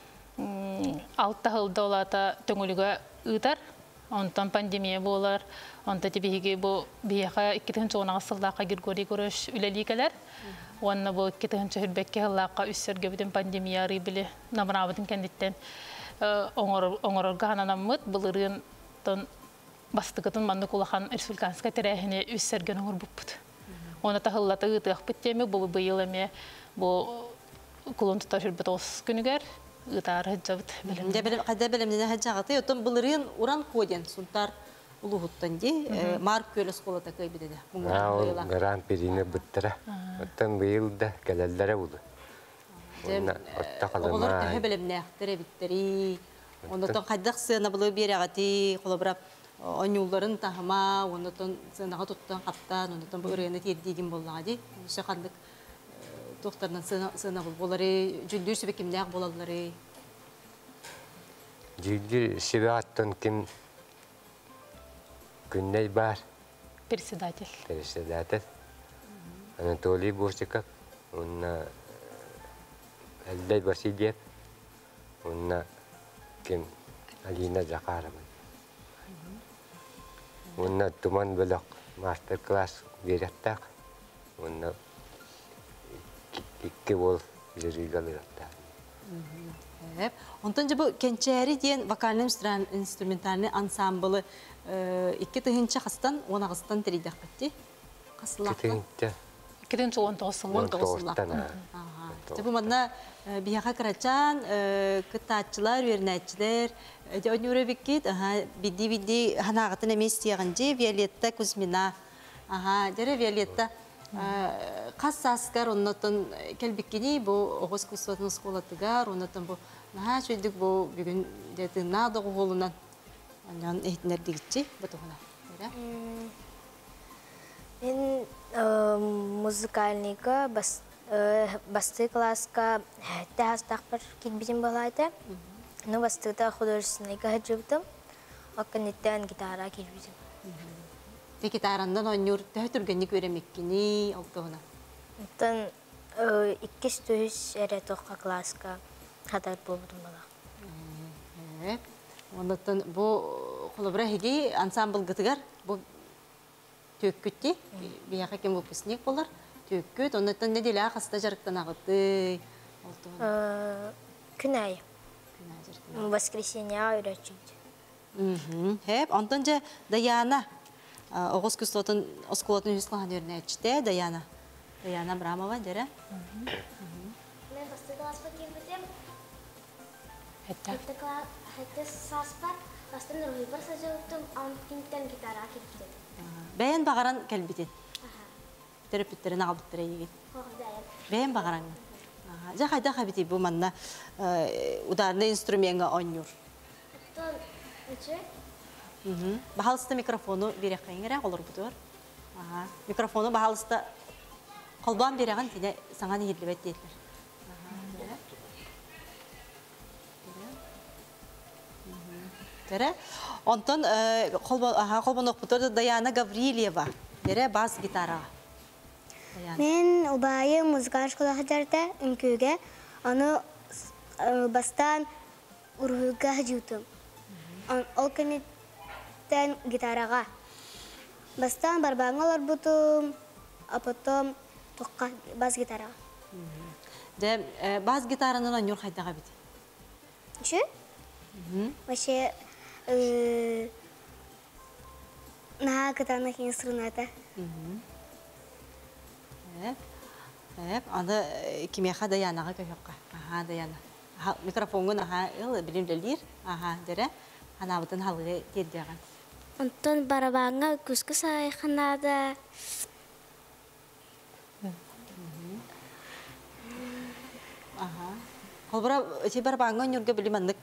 6 ғылда олата төңілігі ұйтар. Онтан пандемия болар. Онта тебеге бұл бейеға 2-10 сыллаққа Григорий Егорович үләлі кәлер. Онны бұл 2-10 үлбәкке ғыллаққа үстерге бұтын пандемия рыбілі намынабытын кәндеттен оңырырға ғананамыд. Бұлырын бастығытын манны құлақан республиканскай тәрәхіне үстерген оңыр бұппыд. Оны тағыллаты ұтық бүттемі, бұл бұйыл әме, бұл құлын тұта жүрбіт осы күнігер, ұтары жабыт білімді. Қайда білімдені әджағыты, өтін бұлырын ұран коден, сұнтар ұлығыттан де, марк көлі сқолата көй бідеді. Ғаран періне бұттыра. Өттен бұйыл да кәлелдері бұлы. Оғылар тәхі біліміне әқтірі біттері. Ондықтан қайдақ сыны бұлы бері ағаты, қолыбырап Оңюларын тағыма, оныттан сынаға тұттан қаптан, оныттан бұл үргені тердеген болуға дей. Өсі қандық тоқтарынан сына болары, жүлдер сөбе кімде ақ болалары? Жүлдер сөбе аттан кім күнней бар? Председатель. Председатель. Анатолий Босиков. Онна Әлдей Васильев. Онна кім Алина Захарова. Онна туман бөлік мастер-класс береттақ. Онна 2 бол жүргі алыраттақ. Онтан жабы кенчәрі дейін вокальный инструментальный ансамблы 2 тұхынчы қастан, 10 қастан тірейдек бәтті? Қасылақта? 2-19 сыллақтан. Жабы мадына бияға қарачан, күттатчылар, өрнәтчілер, Өне өрі беккет, биді ханағытын әмес тияғынже Виолетта Кузьмина. Жәрі Виолетта қас саскар, оннатын кәлбеккені бұл оғыз күсуатын сқолатығар, оннатын бұл наға сөйдік бұл бүгін дәтіна доғы қолынан әйтінер дегітші бұтығына. Мен музыкальныйга басты класска тәхастақпар кетбетін болайды. Ну, бастыда художественныйга хаджыбытым. Окканеттен гитара кетбетін. Те гитарандан ойнур тәхтүргенник өремеккені олтуғына. Оттан 200 әрі тоққа класска хатар болбытым бола. Ондан бұл қолыбыра хеге ансамбл гытыгар, бұл төккүтті, бияқа кем выпускник болар, төккүт, ондан не делі ақаста жарықтан ағыты Күн айы. Воскресенье үйретчейді. Хеп, ондан жа Даяна, оғыз күстотын осколатын үскілған өріне әтшіде, Даяна. Даяна Брамова, дәрі? Мен басты класспа келбетем. Хетті саспар, бастын рухипар сажылыптым, антинтен гитара келбетем. Бәйін бағаран кәлбетен? Терапеттерін ағалбыттыра еген? Бәйін бағаран? Жа қайда қабеті бұл манна ударны инструментға ойнур? Оттон, үчі? Бағалысты микрофону берек қайыңыра олар бұдыр. Микрофону бағалысты қолбан береған тіне саңаны ерлібет дейділер. Онтон қолбан оқпытырды Даяна Гаврилева, бас гитараға. Мен ұбайы музыкаль школа хаджарда үнкөге, оны бастан ұрғыға хаджутым. Ол кенеттен гитараға. Бастан барбаңалар бұтым, а потом тоққа бас гитараға. Бас гитаранын ойнур қайдаға беді? Үші? Вообще, наға кытанық инструмента. Аны кемеха Даянаға көйіққа. Даяна. Микрофонғын білімділер. Дәрі, анабытын халығы деддеған. Онтон барабаңа күскі сайқынады. Қолбыра, өте барабаңа өнерге білімандық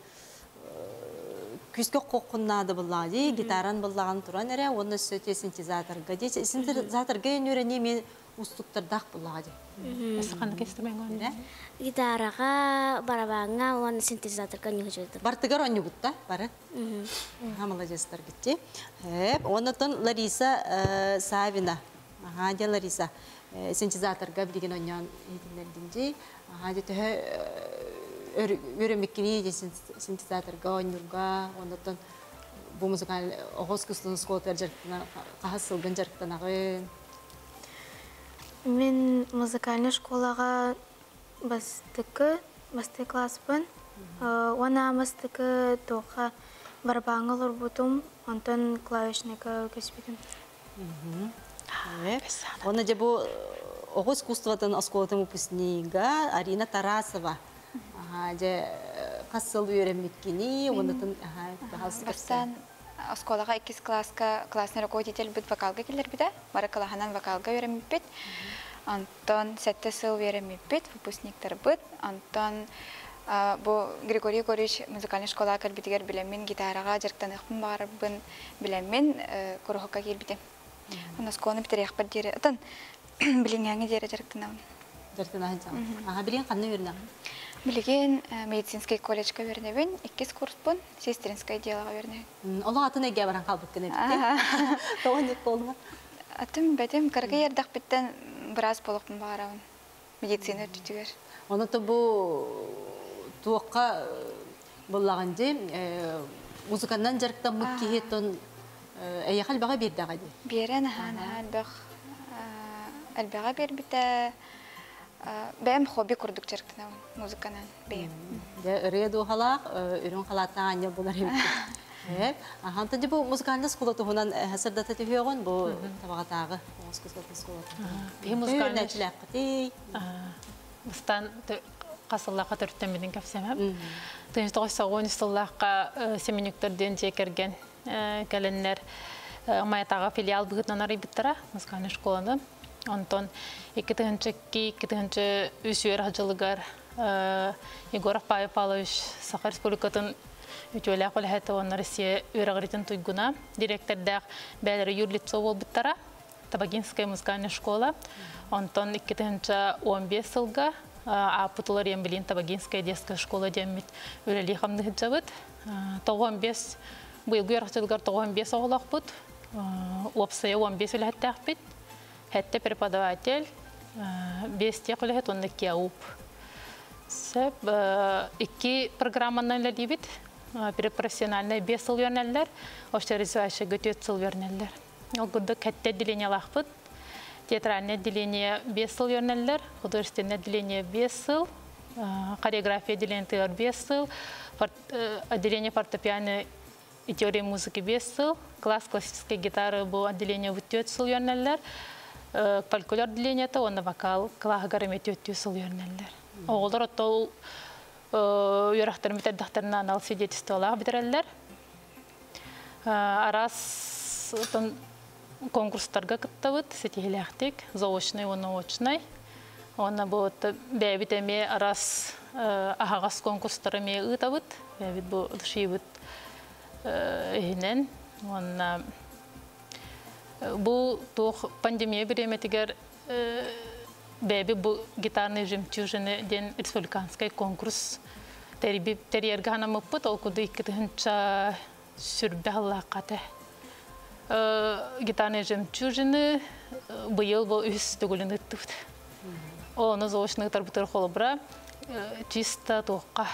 күскі қоқыннады бұллады, гитаран бұллаған тұран әрі, оны сөте синтезаторға дейді. Синтезаторға өнеріне мен ұстықтырдақ бұллады. Асықанды кестірмен өңді? Гитараға, барабаңа, оны синтезаторға не жүзді. Бартығар өңі бұтта, бары? Молодецтар кетті. Онытын Лариса Савина. Де Лариса. Синтезаторға білген өңен етіндердіңде. Өремеккені синтезаторға, ойнырға, онытын бұл музыкал оғыз күстің сколтар жарықтына, қағасылғын жарықтанағы. Мен музыкальный школаға басты класспын. Она бастықы тоқа барбаңылыр бұтым, онтан клавишныға көспедім. Оны же бұл оғыз күстіватын осколатын выпускниға Арина Тарасова. Қасыл өремеккені, онытын бағалысы Бастан осколаға 2 классный руководитель бұд вокалға келер біді. Бары қалағанан вокалға өремек бід. Антон сәтті сыл өремек бід, выпускниктар бұд. Антон бұл Григорий Егорович музыкальный школа кәлбетігер білемін, гитараға жарықтанықпын барыбын білемін, көріғіға келбеді. Оны сколаны бітерек бар дері. Отын біліңәңі дері жарықтанауын. Жарықтанауын. Білген қанны өрінағын? Білген медицинский колледжға өрінеуін, 2 курс бұн, сестринская делаға өрінеуін. Олың атын әге баран қалбық кені бітті? Тоғын деп қолыңа? Атым бәдім, кіргі ердақ біттен біраз болықпын бағарауын. Медицина түтігер. Оны бұл туаққа болағынде музыканнан жарықтан мұт кейеттен әйеқал баға берді ағады? Берен, әлбәға бер біті. Бәйім хобби күрдік жарықтан музыканан бәйім. Реду қалақ, үрін қалаттан аңел болар емді. Антонде бұл музыкальный скола тұғынан әсірді тәтігі оғын, бұл табағатағы музыкальный скола тұғынан. Бұстан қасыллаққа түрттен бедін кәпсемәп. Түйіністі қойсағын ұстыллаққа семенюктерден жекерген кәлінлер Маятаға филиал бұғытнан арай біттіра музыкальный школаны. Онтон 2-3 үсүйер хажылығар Егоров Павел Павлович Саха Республикатын Ütüle qolhata onlar Россия үрәгәритен туйгуна. Директордак бәләре юрлицо булбыттара. Табагинская музыкальная школа. Антон 2015 елга апытылар ембилин Табагинская детская школа демит үрәли хамны хиджабыт. 95 быел гөрәхтелгәр 95 оглак бут. Опсая 15 үләттәк бит. Хәтта преподаватель бесте көләт онны кияуп. Сәп iki программаннан ләдибит. Профессиональный 5 ел йөрнәлләр, оштаризация 4 ел йөрнәлләр. Ол гыды кәтте отделение лахбыт. Театральное отделение 5 ел йөрнәлләр, художественное отделение 5 ел, хореография отделение 5 ел, отделение фортепиано и теория музыки 5 ел, класс классической гитары бу отделение 4 ел йөрнәлләр. Фольклор отделение то он вокал, класс гарме 4 ел йөрнәлләр. Оғылдар отол үйрақтарым бітәддіқтерін анал свидетельстволағы бітірәлілер. Арас конкурстарға күттавыд, сетихиляқтик, заочный, очный. Оны бұд бәбіт әме арас ағағас конкурстары ме ұтавыд. Бәбіт бұ ұлшиывыд үйінен. Бұл пандемия біреметігер бәбі бұл гитарный жемчужины ден республиканский конкурс. Терьерге ханамыппыт, ол күді 2-тігінші сүрбе аллақаты. Гитарный жемчужины бұйыл бұл үс түгілін үттівді. Оны заочный тарбытыр қолыбыра чисто тоққа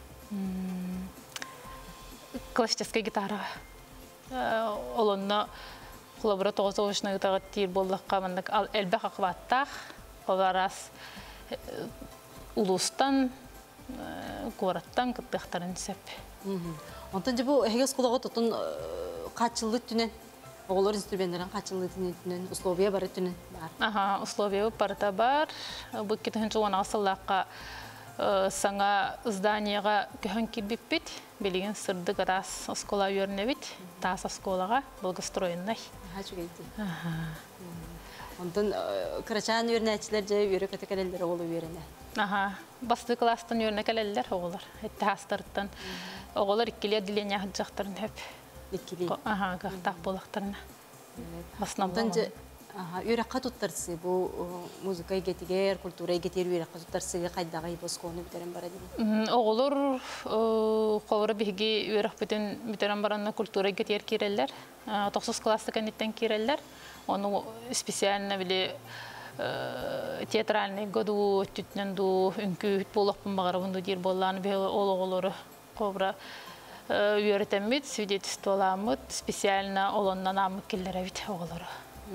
классическая гитара. Олонна қолыбыра тоғы заочный тағыт тейір болдыққа мандық әлбәқ ақваттақ. Оларас улустан, гораттан кыттықтарын сөп. Онтан жібі әйгіз құлағы тұтын қатшылы түнен, оғылар инструменттерін қатшылы түнен, условия бары түнен бар. Условия барыта бар. Бұл кетігінші оңа асыллаққа саңа зданияға көхін келбеппет, белеген сырдық арас оскола өрінебет, тас осколаға болгостроеннай. Ondan kıraçan yörnəçilər cəyə yörə katəkələllər oğlu yörənə. Bastı klastan yörnəkələllər oğular. Hətta hastırıqdan. Oğular ikkili adiliyyə hıcaqtарын höp. İkkili? Qaqtaq bolaqlarına. Ondan yörəqqa tuttarsı bu muzikaya getiger, kulturaya getir yörəqqa tuttarsı qaydağı boskonu bitərən bara deyil. Oğular qovara bihgi yörəq bitərən baranna kulturaya getir kirələr. 9 klasta kanitten kirələr. Onu специально били театральный году түтненду үнкү болоппун багарабынду дир болланы бе ологолору кобра үйрөтөмүт, свидетельстволамыт, специально олоннан амык келлеребит оголору.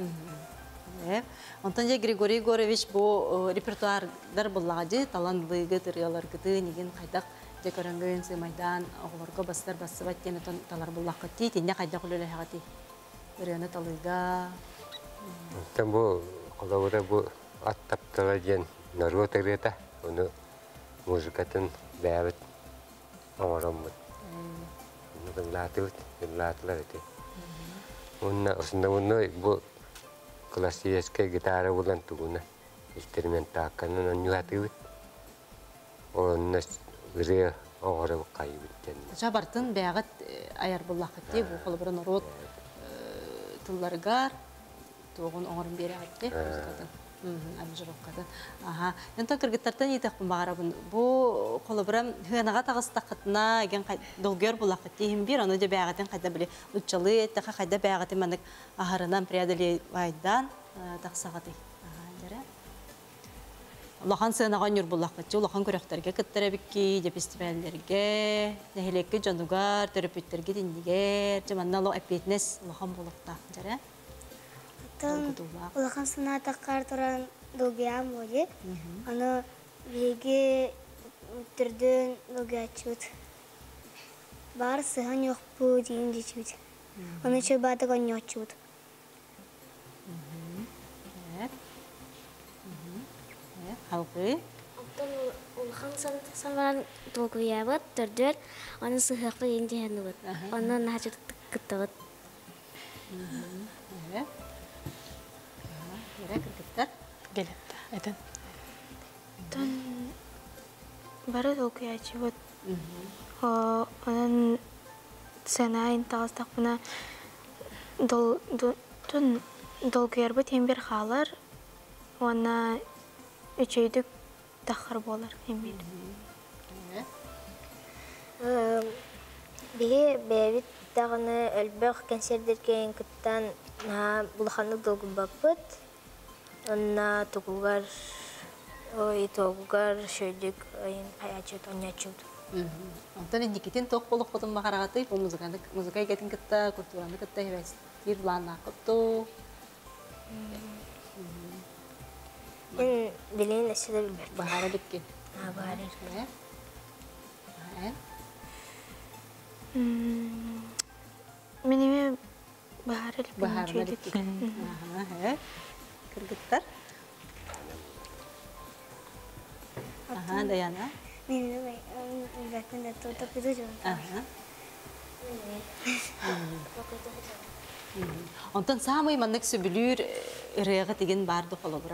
Онтан же Григорий Егорович бу репертуардар буллагы, талантлыгы, тырыялар кыты, неген кайдак декорангын сыймайдан оголорго бастар басыбат тени талар буллакка тити, не кайдак өлөлө хагати. Өрөөнө талыга Там бұл қолауыра бұл аттаптыға ден нару тәргеті, оны музыкатын бәбіт оңырам бұд. Оны латы бұд, латылар еті. Осында бұл классическая гитара бұлан тұғына, инструмент таққанын оны аты бұд. Оны ғыры оңырам қайы бұд. Жабартын бәғіт аяр бұллақы дей, бұл қолы бұрын ұрот тылларғар, Тоғын оңырын бері әтті, әмжіроққатын. Ентон кіргіттартан етіқпін бағарабын. Бұл қолы бұрам ғанаға тағыстақытына еген долгер бұлақы дейін бір, оны да бәғатын қайда біле ұтчалы әттіға қайда бәғатын мәнік ағарынан приадылы вайдан тақсағаты. Улахан сығынаған үр бұлақы де, улахан көріқтерге күттірі бікки, де фестивальдерге, нәхелекке жануғар, терапевттерге дендігер, жаманналы әпетінес улахан бұлықта. Улахан сынатаққар тұран долгиян болды. Аны беге түрден долгиячуд. Бар сыған yok bu дейін дечуд. Оны чөй батық он йочуд. Халқы? Улахан самаран долгиябыд, түрден, оны сығақлы енді әнуд. Оны нәжуд күттіғыд. Кіргіттер? Gelip, eden. Бары толкуячы вот. Onun sanayın tağızdak buna dolguyar bu tember xalar. Ona üçüydük taxır bolar tember. Bihi bebit dağını ölbök kenserdirken kıttan bulxanlık dolgun bakıt. Ona tokugar şöydük ayaçıt, onyaçıt. Ondan indiketin toq boluq botun baqaraqatı bu muzikaya getin kıtta, kulturanı kıtta heves. Bir lana qıtto. En bilin eside bilber. Bahara bitkin. Bahara. Menime bahar bitkin. Kırgıtlar. Dayana. Menime zaten de tutup gidiyorum. Ondan samay mannak sübülür rıyağı tegen bardı kolobra.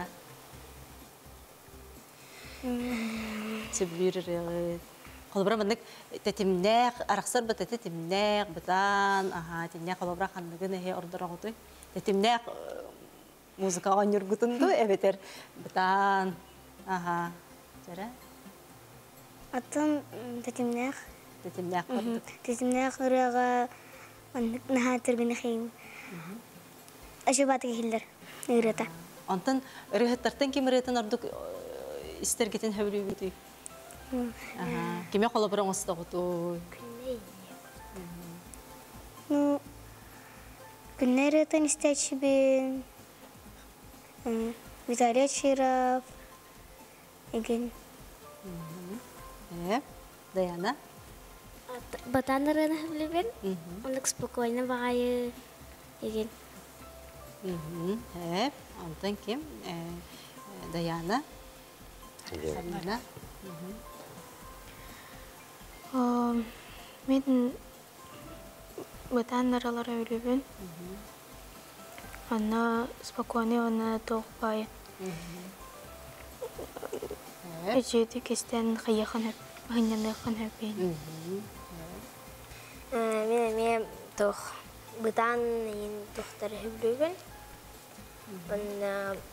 Sübülür rıyağı. Kolobra mannak tetimnek, araksar bat tetimnek, batan, tetimnek kolobra kandıgı nehe orada rahatı. Tetimnek müzika oynur gutundu, eveter batan, Jara. Atın tetimnek. Tetimnek kordu. Tetimnek rıyağı nahatır beni xeyim. Aşabatı gihiller. Nırıta. Ondan rıhıttartan kim rıhıtın orduk ister gitin hevlü gütü. Kime kolabora osta kutu. Günler rıhıtın ister ben. Vitalia Şiraf. Egin. Dayana. Батандарына хәблебен. Онда спокойно багайы. Еген. Ondan kim? Dayana. Samina. Men батандараlara ölübün. Ana spokojno ona toqpay. Ecedi kesten xayxan hep. Hanyanı xan hep ben. Мен тох бытан ин тохтар хөвлөгөн. Онна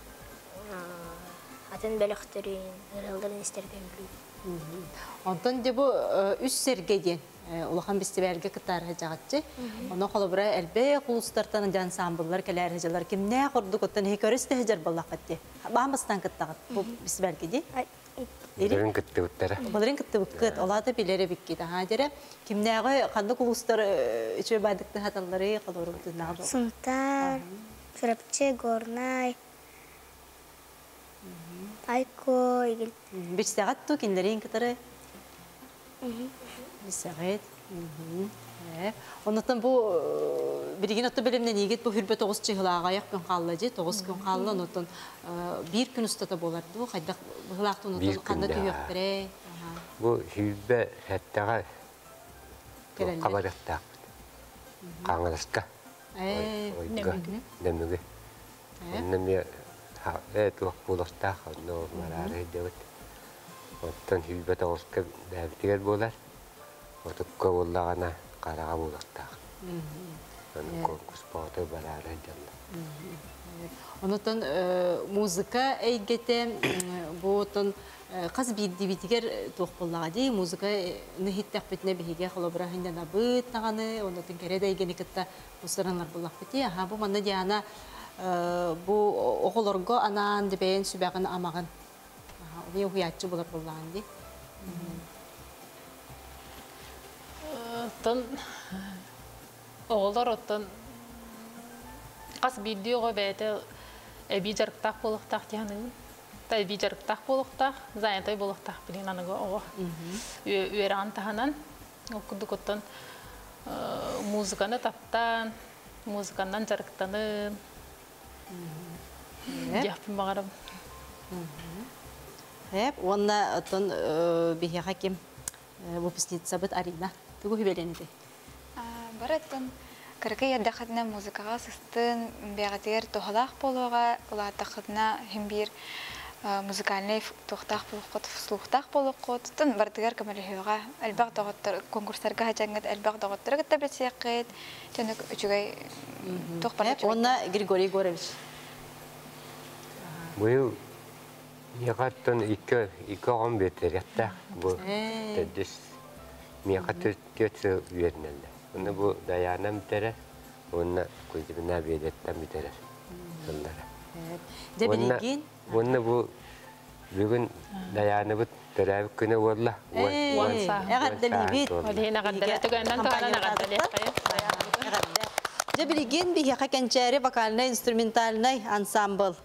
атын бөлөктөрүн ыралдарын истерген билүү. Ondan de bu üst sergeden улахан фестивальге кытары жагатчы. Оны колобра элбе кулустартан ансамбльлар келер хажалар кимне курдук оттан хекөрөстө хажар баллакатты. Бамыстан кыттагат бу фестивальге ди. Буларын кытты буттара. Буларын кытты буккыт олата билере бикки да хажара кимнеге кандай кулустар иче байдыкты хаталлары колорубду нагы. Сунтар, Шрапче, Горнай. Айко игил. Бич сагатту киндерин кытары. Бисагет. Онотон бу биригин отто белемнен егет бу хүрбө 9 чыгылага якын каллажы 9 күн каллы онотон бир күн устата боларду кайда быгылактын онотон кандай түйөктөрө Бу хүрбө хаттага кабарыктак каңырыска немеге неме туак буластак но марары деп оттон хүрбө 9 дәбитер болар отукка боллагана карага буластак конкурс баты барары жанда онотон музыка эйгете бутун каз бидибитигер тохполлага ди музыка нехиттак битне биге холобра хиндана быт таганы онотон кереде игени кытта усаранлар буллак бити бу манда диана бу оголорго анан дебен сүбагын амагын уя уячы булар буллаган ди Оттон оғылар оттон қас видеоға бәйті әбі жарықтақ болықтақ дейінің. Та әбі жарықтақ болықтақ, зайынтай болықтақ білген анығы оғы. Үйері антағынан, оқыдық оттон музыканы таптан, музыкандан жарықтанын. Япын бағарым. Онна оттон бейе хаким выпускница бит Арина. Тугу хибеленеди. Бараттан кыргы ярдахатна музыкага сыстын бягатер тохалах болуга улатахатна химбир музыкальный тухтах болуққот, слухтах болуққот, тон бардыгар камалыхыга, албақ доғыттыр, конкурстарға хачаңгат, албақ доғыттыр гытта бетсеқет, төнік үчігай тоқпаны. Онна Григорий Егорович. Бұл меғаттан 2-10 беттеретті. Бұл тәдіс меғатты көтсі үйерінелді. Оны бұл даянам бітері, оны көзібіна бедеттен бітері. Оны бұл бүгін даяны бұд түрәбі күні олла. Жабилигин бихеқа кәнчәрі вокальный, инструментальный ансамбл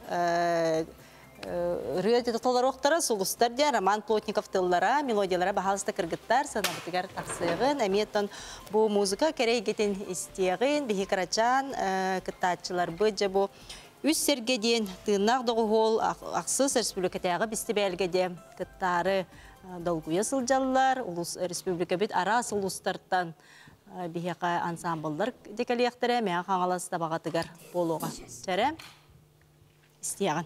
рүйеті толароқтары сұлыстар ден Роман Плотников тыллара, мелодиялара бағалысты кіргіттар, санабытыгар тақсығын, әметтен бұл музыка кәрей кетін істеғін, бихеқарачан кіттатчылар бұд бұл үз сергеден тыынақ доғығол ақсыз республикатағы бісті бәлгеде кіттары долгуя сылжалылар, республика бет ара сұлыстарттан бихеқа ансамблдар декалияқтыры, мәң қаңаласы табағатыгар болуға. Чәрі, істеғін.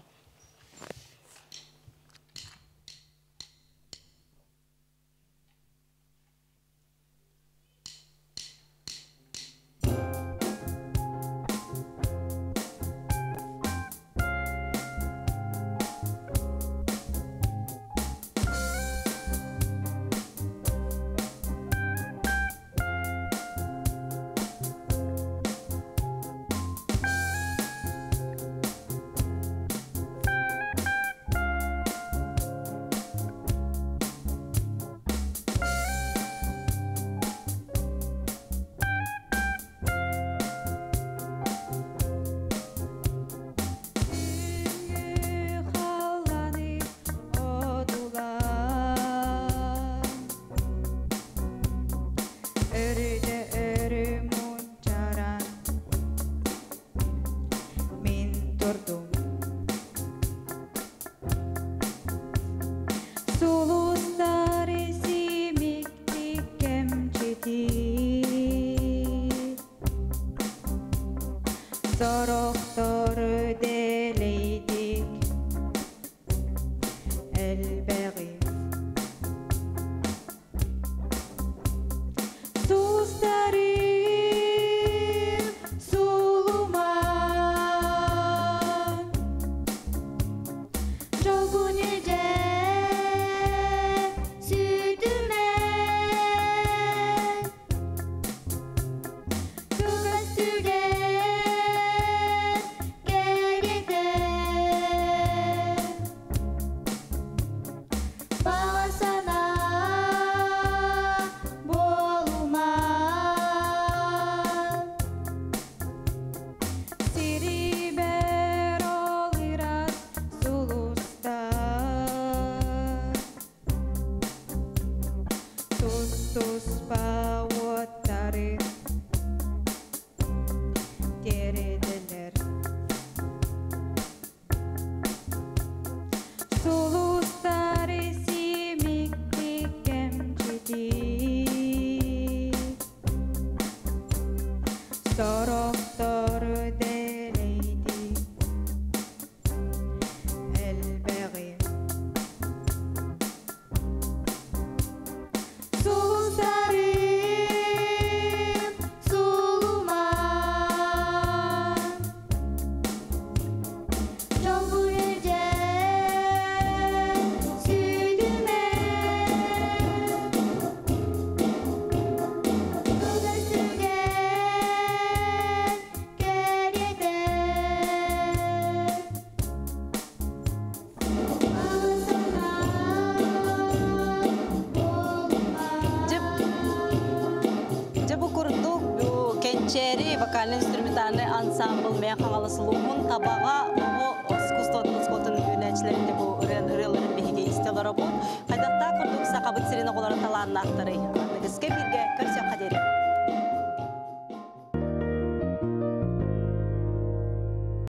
Вокальный инструментальный ансамбл мен қаңалысылуын табаға бұл искусствотын сколтын үнәчілерінде бұл үрелерін бейге истелері бұл. Қайдақта күрдік сақабыт сирена қоларын таланын ақтыры. Негізге бірге